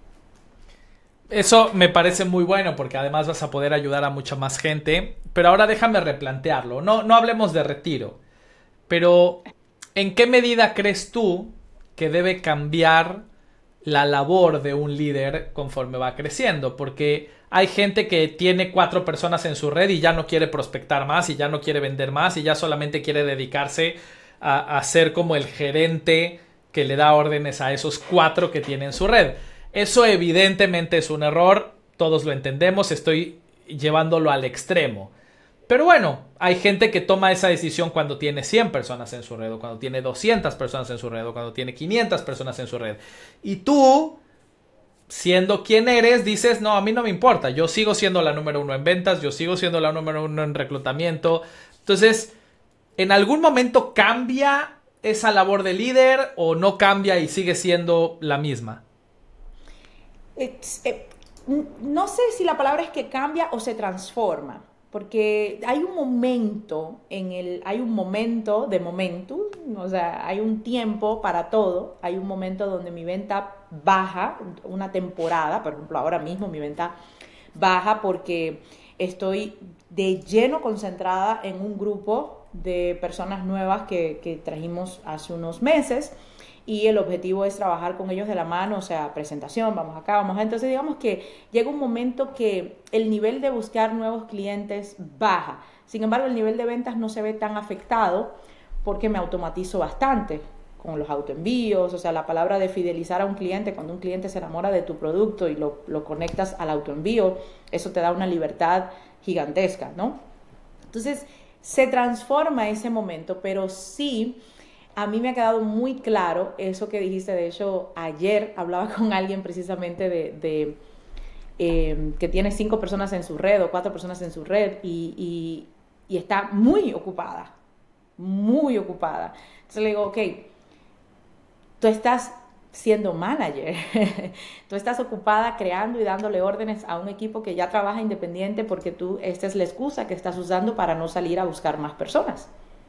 A: Eso me parece muy bueno porque además vas a poder ayudar a mucha más gente. Pero ahora déjame replantearlo. No, no hablemos de retiro. Pero ¿en qué medida crees tú que debe cambiar la labor de un líder conforme va creciendo? Porque hay gente que tiene cuatro personas en su red y ya no quiere prospectar más y ya no quiere vender más y ya solamente quiere dedicarse a, a ser como el gerente que le da órdenes a esos cuatro que tiene en su red. Eso evidentemente es un error, todos lo entendemos, estoy llevándolo al extremo. Pero bueno, hay gente que toma esa decisión cuando tiene cien personas en su red, o cuando tiene doscientas personas en su red, o cuando tiene quinientas personas en su red. Y tú, siendo quien eres, dices, no, a mí no me importa, yo sigo siendo la número uno en ventas, yo sigo siendo la número uno en reclutamiento. Entonces, ¿en algún momento cambia esa labor de líder o no cambia y sigue siendo la misma?
B: It's- eh, no sé si la palabra es que cambia o se transforma, porque hay un momento en el, hay un momento de momentum, o sea, hay un tiempo para todo. Hay un momento donde mi venta baja, una temporada, por ejemplo, ahora mismo mi venta baja porque estoy de lleno concentrada en un grupo de personas nuevas que, que trajimos hace unos meses, y el objetivo es trabajar con ellos de la mano, o sea, presentación, vamos acá, vamos acá. Entonces digamos que llega un momento que el nivel de buscar nuevos clientes baja. Sin embargo, el nivel de ventas no se ve tan afectado porque me automatizo bastante con los autoenvíos, o sea, la palabra de fidelizar a un cliente, cuando un cliente se enamora de tu producto y lo, lo conectas al autoenvío, eso te da una libertad gigantesca, ¿no? Entonces, se transforma ese momento, pero sí, a mí me ha quedado muy claro eso que dijiste. De hecho, ayer hablaba con alguien precisamente de, de eh, que tiene cinco personas en su red o cuatro personas en su red y, y, y está muy ocupada, muy ocupada. Entonces le digo, ok, tú estás siendo manager, tú estás ocupada creando y dándole órdenes a un equipo que ya trabaja independiente porque tú, esta es la excusa que estás usando para no salir a buscar más personas.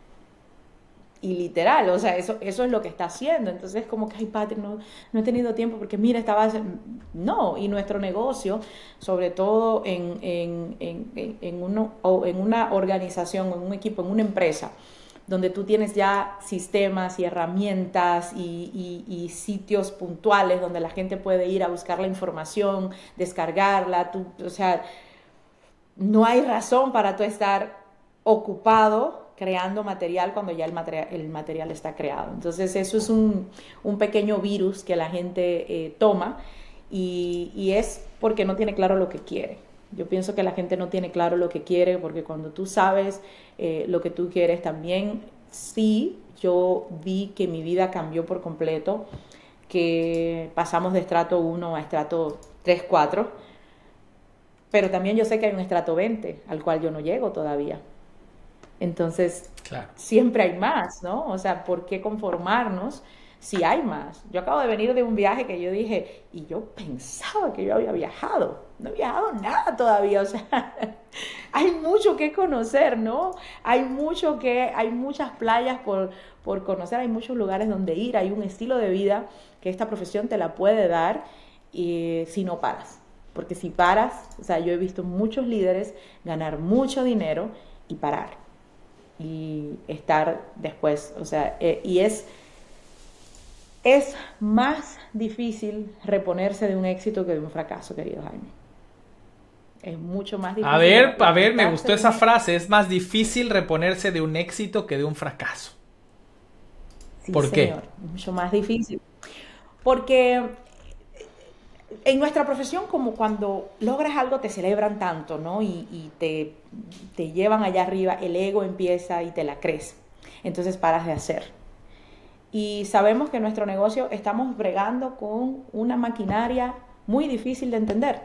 B: Y literal, o sea, eso, eso es lo que está haciendo. Entonces es como que, ay, Patri, no, no he tenido tiempo porque mira, estaba... No, y nuestro negocio, sobre todo en, en, en, en, uno, o en una organización, en un equipo, en una empresa, donde tú tienes ya sistemas y herramientas y, y, y sitios puntuales donde la gente puede ir a buscar la información, descargarla, tú, o sea, no hay razón para tú estar ocupado creando material cuando ya el material, el material está creado. Entonces eso es un, un pequeño virus que la gente eh, toma y, y es porque no tiene claro lo que quiere. Yo pienso que la gente no tiene claro lo que quiere, porque cuando tú sabes eh, lo que tú quieres también, sí, yo vi que mi vida cambió por completo, que pasamos de estrato uno a estrato tres, cuatro, pero también yo sé que hay un estrato veinte al cual yo no llego todavía. Entonces, claro, siempre hay más, ¿no? O sea, ¿por qué conformarnos si hay más? Yo acabo de venir de un viaje que yo dije, y yo pensaba que yo había viajado. No he viajado nada todavía, o sea, hay mucho que conocer, ¿no? Hay mucho que, hay muchas playas por, por conocer, hay muchos lugares donde ir, hay un estilo de vida que esta profesión te la puede dar y, si no paras. Porque si paras, o sea, yo he visto muchos líderes ganar mucho dinero y parar. Y estar después, o sea, eh, y es... Es más difícil reponerse de un éxito que de un fracaso, querido Jaime. Es mucho más difícil.
A: A ver, a ver, me gustó esa frase. Es más difícil reponerse de un éxito que de un fracaso.
B: Sí,
A: ¿por qué?
B: Señor, mucho más difícil. Porque en nuestra profesión, como cuando logras algo, te celebran tanto, ¿no? Y, y te, te llevan allá arriba, el ego empieza y te la crees. Entonces paras de hacer. Y sabemos que en nuestro negocio estamos bregando con una maquinaria muy difícil de entender,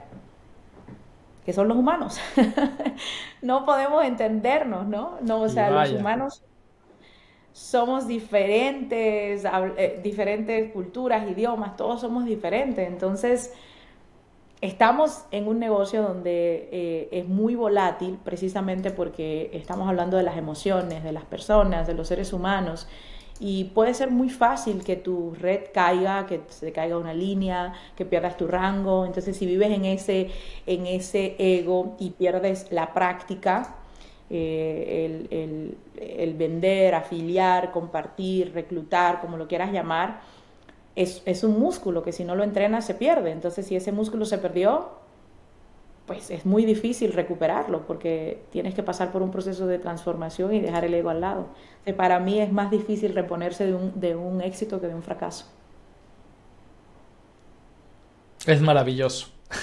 B: que son los humanos. No podemos entendernos, ¿no? No, o sea, los humanos somos diferentes, eh, diferentes culturas, idiomas, todos somos diferentes. Entonces, estamos en un negocio donde eh, es muy volátil, precisamente porque estamos hablando de las emociones, de las personas, de los seres humanos. Y puede ser muy fácil que tu red caiga, que se caiga una línea, que pierdas tu rango. Entonces, si vives en ese, en ese ego y pierdes la práctica, eh, el, el, el vender, afiliar, compartir, reclutar, como lo quieras llamar, es, es un músculo que si no lo entrenas se pierde. Entonces, si ese músculo se perdió, pues es muy difícil recuperarlo porque tienes que pasar por un proceso de transformación y dejar el ego al lado. O sea, para mí es más difícil reponerse de un, de un éxito que de un fracaso.
A: Es maravilloso.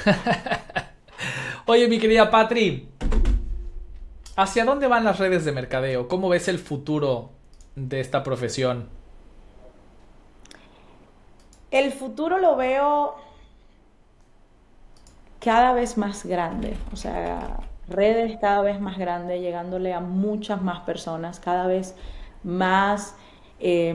A: Oye, mi querida Patri, ¿hacia dónde van las redes de mercadeo? ¿Cómo ves el futuro de esta profesión?
B: El futuro lo veo cada vez más grande, o sea, redes cada vez más grandes, llegándole a muchas más personas, cada vez más. Eh,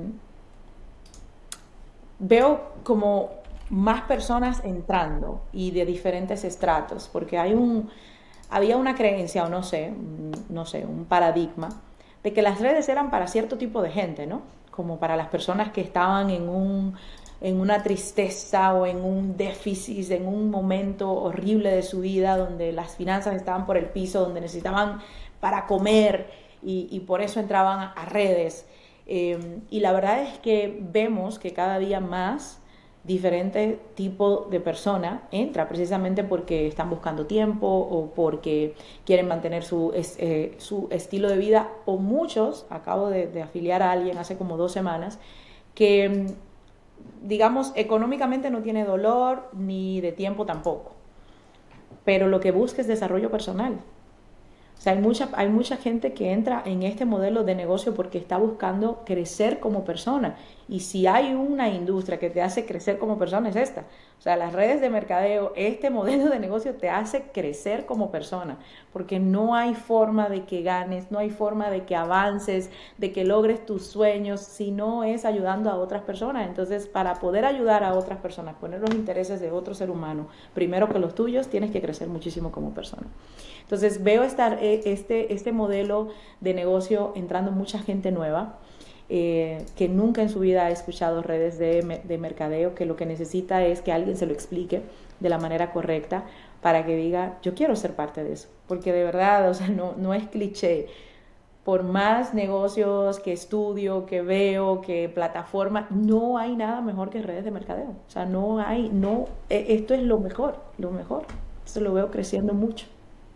B: veo como más personas entrando y de diferentes estratos, porque hay un, había una creencia, o no sé, no sé, un paradigma, de que las redes eran para cierto tipo de gente, ¿no? Como para las personas que estaban en un... en una tristeza o en un déficit, en un momento horrible de su vida donde las finanzas estaban por el piso, donde necesitaban para comer y, y por eso entraban a redes. Eh, y la verdad es que vemos que cada día más diferentes tipos de persona entra precisamente porque están buscando tiempo o porque quieren mantener su, es, eh, su estilo de vida, o muchos, acabo de, de afiliar a alguien hace como dos semanas, que digamos económicamente no tiene dolor ni de tiempo tampoco, pero lo que busca es desarrollo personal. O sea, hay mucha, hay mucha gente que entra en este modelo de negocio porque está buscando crecer como persona. Y si hay una industria que te hace crecer como persona, es esta. O sea, las redes de mercadeo, este modelo de negocio te hace crecer como persona. Porque no hay forma de que ganes, no hay forma de que avances, de que logres tus sueños, si no es ayudando a otras personas. Entonces, para poder ayudar a otras personas, poner los intereses de otro ser humano primero que los tuyos, tienes que crecer muchísimo como persona. Entonces veo estar este, este modelo de negocio entrando mucha gente nueva, eh, que nunca en su vida ha escuchado redes de, de mercadeo, que lo que necesita es que alguien se lo explique de la manera correcta para que diga, yo quiero ser parte de eso. Porque de verdad, o sea, no, no es cliché. Por más negocios que estudio, que veo, que plataforma, no hay nada mejor que redes de mercadeo. O sea, no hay, no, esto es lo mejor, lo mejor. Esto lo veo creciendo mucho.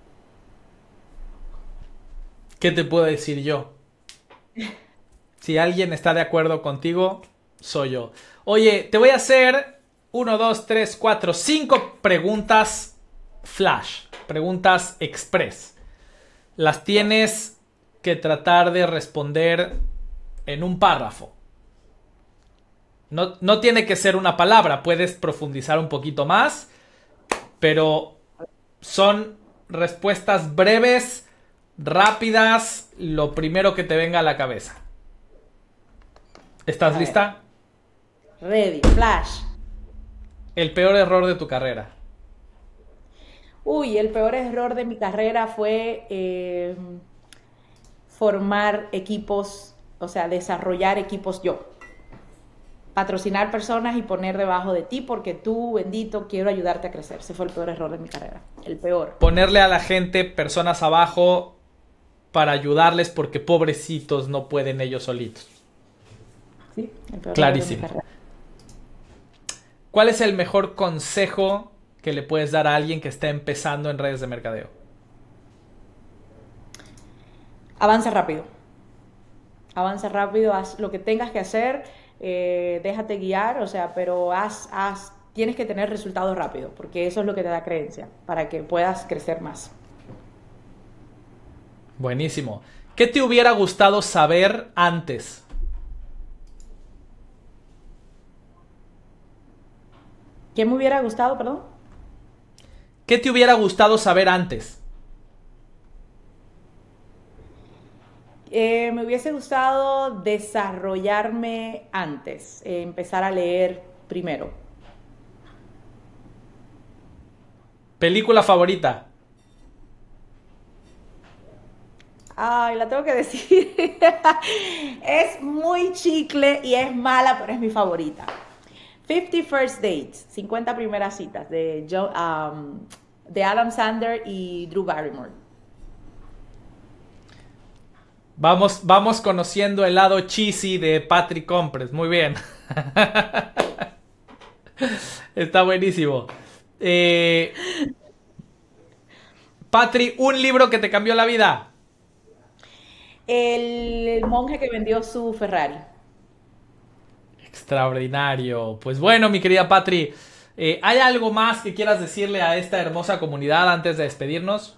A: ¿Qué te puedo decir yo? Si alguien está de acuerdo contigo, soy yo. Oye, te voy a hacer uno, dos, tres, cuatro, cinco preguntas flash. Preguntas express. Las tienes que tratar de responder en un párrafo. No, no tiene que ser una palabra. Puedes profundizar un poquito más. Pero son respuestas breves, rápidas, lo primero que te venga a la cabeza. ¿Estás
B: A
A: lista?
B: ver, ready, flash.
A: El peor error de tu carrera.
B: Uy, el peor error de mi carrera fue eh, formar equipos, o sea, desarrollar equipos yo. Patrocinar personas y poner debajo de ti porque tú, bendito, quiero ayudarte a crecer. Ese fue el peor error de mi carrera. El peor.
A: Ponerle a la gente personas abajo para ayudarles porque pobrecitos no pueden ellos solitos.
B: Sí, el peor error de mi
A: Clarísimo.
B: carrera.
A: ¿Cuál es el mejor consejo que le puedes dar a alguien que está empezando en redes de mercadeo?
B: Avanza rápido. Avanza rápido, haz lo que tengas que hacer, eh, déjate guiar, o sea, pero haz, haz, tienes que tener resultados rápidos, porque eso es lo que te da creencia, para que puedas crecer más.
A: Buenísimo. ¿Qué te hubiera gustado saber antes?
B: ¿Qué me hubiera gustado, perdón?
A: ¿Qué te hubiera gustado saber antes?
B: Eh, me hubiese gustado desarrollarme antes, eh, empezar a leer primero.
A: ¿Película favorita?
B: Ay, la tengo que decir. Es muy chicle y es mala, pero es mi favorita. Fifty First Dates, cincuenta primeras citas, de, Joe, um, de Adam Sandler y Drew Barrymore.
A: Vamos, vamos conociendo el lado cheesy de Patrick Compres. Muy bien. Está buenísimo. Eh, Patri, un libro que te cambió la vida.
B: El monje que vendió su Ferrari.
A: Extraordinario. Pues bueno, mi querida Patri, eh, ¿hay algo más que quieras decirle a esta hermosa comunidad antes de despedirnos?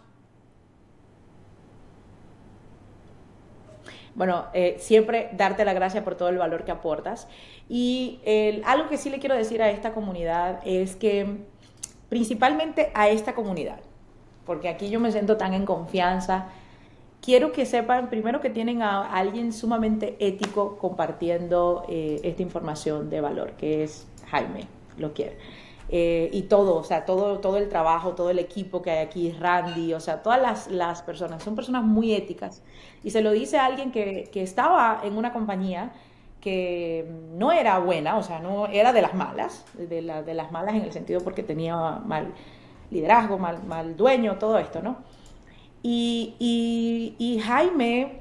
B: Bueno, eh, siempre darte la gracia por todo el valor que aportas. Y el- algo que sí le quiero decir a esta comunidad es que, principalmente a esta comunidad, porque aquí yo me siento tan en confianza, quiero que sepan primero que tienen a alguien sumamente ético compartiendo eh, esta información de valor, que es Jaime, lo quiere. Eh, y todo, o sea, todo, todo el trabajo, todo el equipo que hay aquí, Randy, o sea, todas las, las personas, son personas muy éticas. Y se lo dice a alguien que, que estaba en una compañía que no era buena, o sea, no era de las malas, de, la, de las malas en el sentido porque tenía mal liderazgo, mal, mal dueño, todo esto, ¿no? Y, y, y Jaime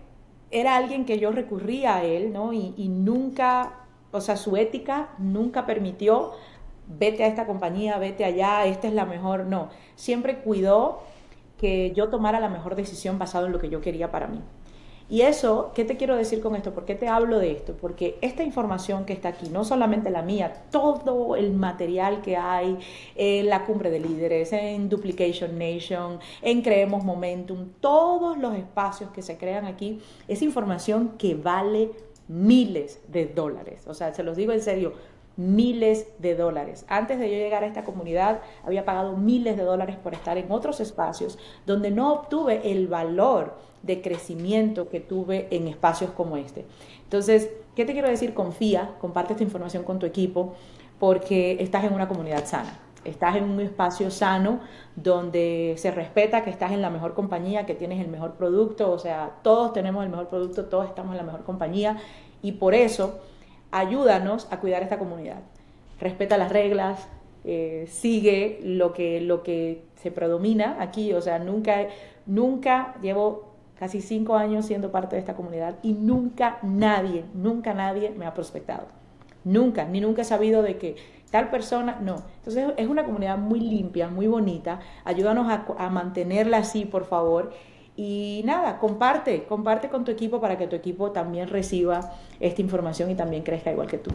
B: era alguien que yo recurría a él, ¿no? Y, y nunca, o sea, su ética nunca permitió, vete a esta compañía, vete allá, esta es la mejor, no. Siempre cuidó que yo tomara la mejor decisión basado en lo que yo quería para mí. Y eso, ¿qué te quiero decir con esto? ¿Por qué te hablo de esto? Porque esta información que está aquí, no solamente la mía, todo el material que hay en la Cumbre de Líderes, en Duplication Nation, en Creemos Momentum, todos los espacios que se crean aquí, es información que vale miles de dólares. O sea, se los digo en serio, miles de dólares. Antes de yo llegar a esta comunidad, había pagado miles de dólares por estar en otros espacios donde no obtuve el valor de crecimiento que tuve en espacios como este. Entonces, ¿qué te quiero decir? Confía, comparte esta información con tu equipo, porque estás en una comunidad sana. Estás en un espacio sano donde se respeta que estás en la mejor compañía, que tienes el mejor producto, o sea, todos tenemos el mejor producto, todos estamos en la mejor compañía, y por eso ayúdanos a cuidar esta comunidad. Respeta las reglas, eh, sigue lo que, lo que se predomina aquí, o sea, nunca, nunca llevo casi cinco años siendo parte de esta comunidad y nunca nadie, nunca nadie me ha prospectado. Nunca, ni nunca he sabido de que tal persona, no. Entonces es una comunidad muy limpia, muy bonita. Ayúdanos a, a mantenerla así, por favor. Y nada, comparte, comparte con tu equipo para que tu equipo también reciba esta información y también crezca igual que tú.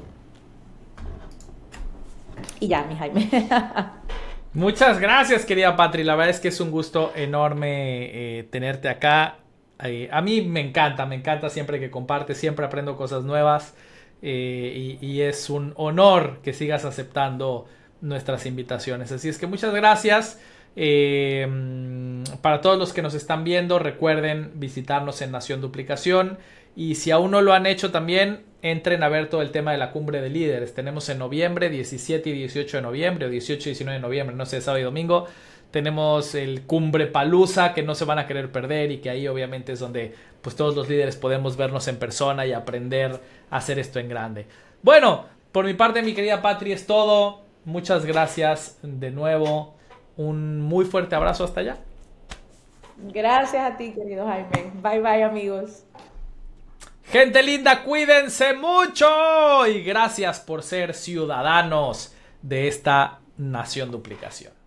B: Y ya, mi Jaime.
A: Muchas gracias, querida Patri. La verdad es que es un gusto enorme eh, tenerte acá. Eh, a mí me encanta, me encanta siempre que compartes, siempre aprendo cosas nuevas eh, y, y es un honor que sigas aceptando nuestras invitaciones. Así es que muchas gracias. Eh, para todos los que nos están viendo, recuerden visitarnos en Nación Duplicación, y si aún no lo han hecho también, entren a ver todo el tema de la Cumbre de Líderes. Tenemos en noviembre, diecisiete y dieciocho de noviembre, o dieciocho y diecinueve de noviembre, no sé, sábado y domingo, tenemos el Cumbre Palusa, que no se van a querer perder, y que ahí obviamente es donde pues todos los líderes podemos vernos en persona y aprender a hacer esto en grande. Bueno, por mi parte, mi querida Patri, es todo. Muchas gracias de nuevo. Un muy fuerte abrazo hasta allá.
B: Gracias a ti, querido Jaime. Bye, bye, amigos.
A: Gente linda, cuídense mucho y gracias por ser ciudadanos de esta Nación Duplicación.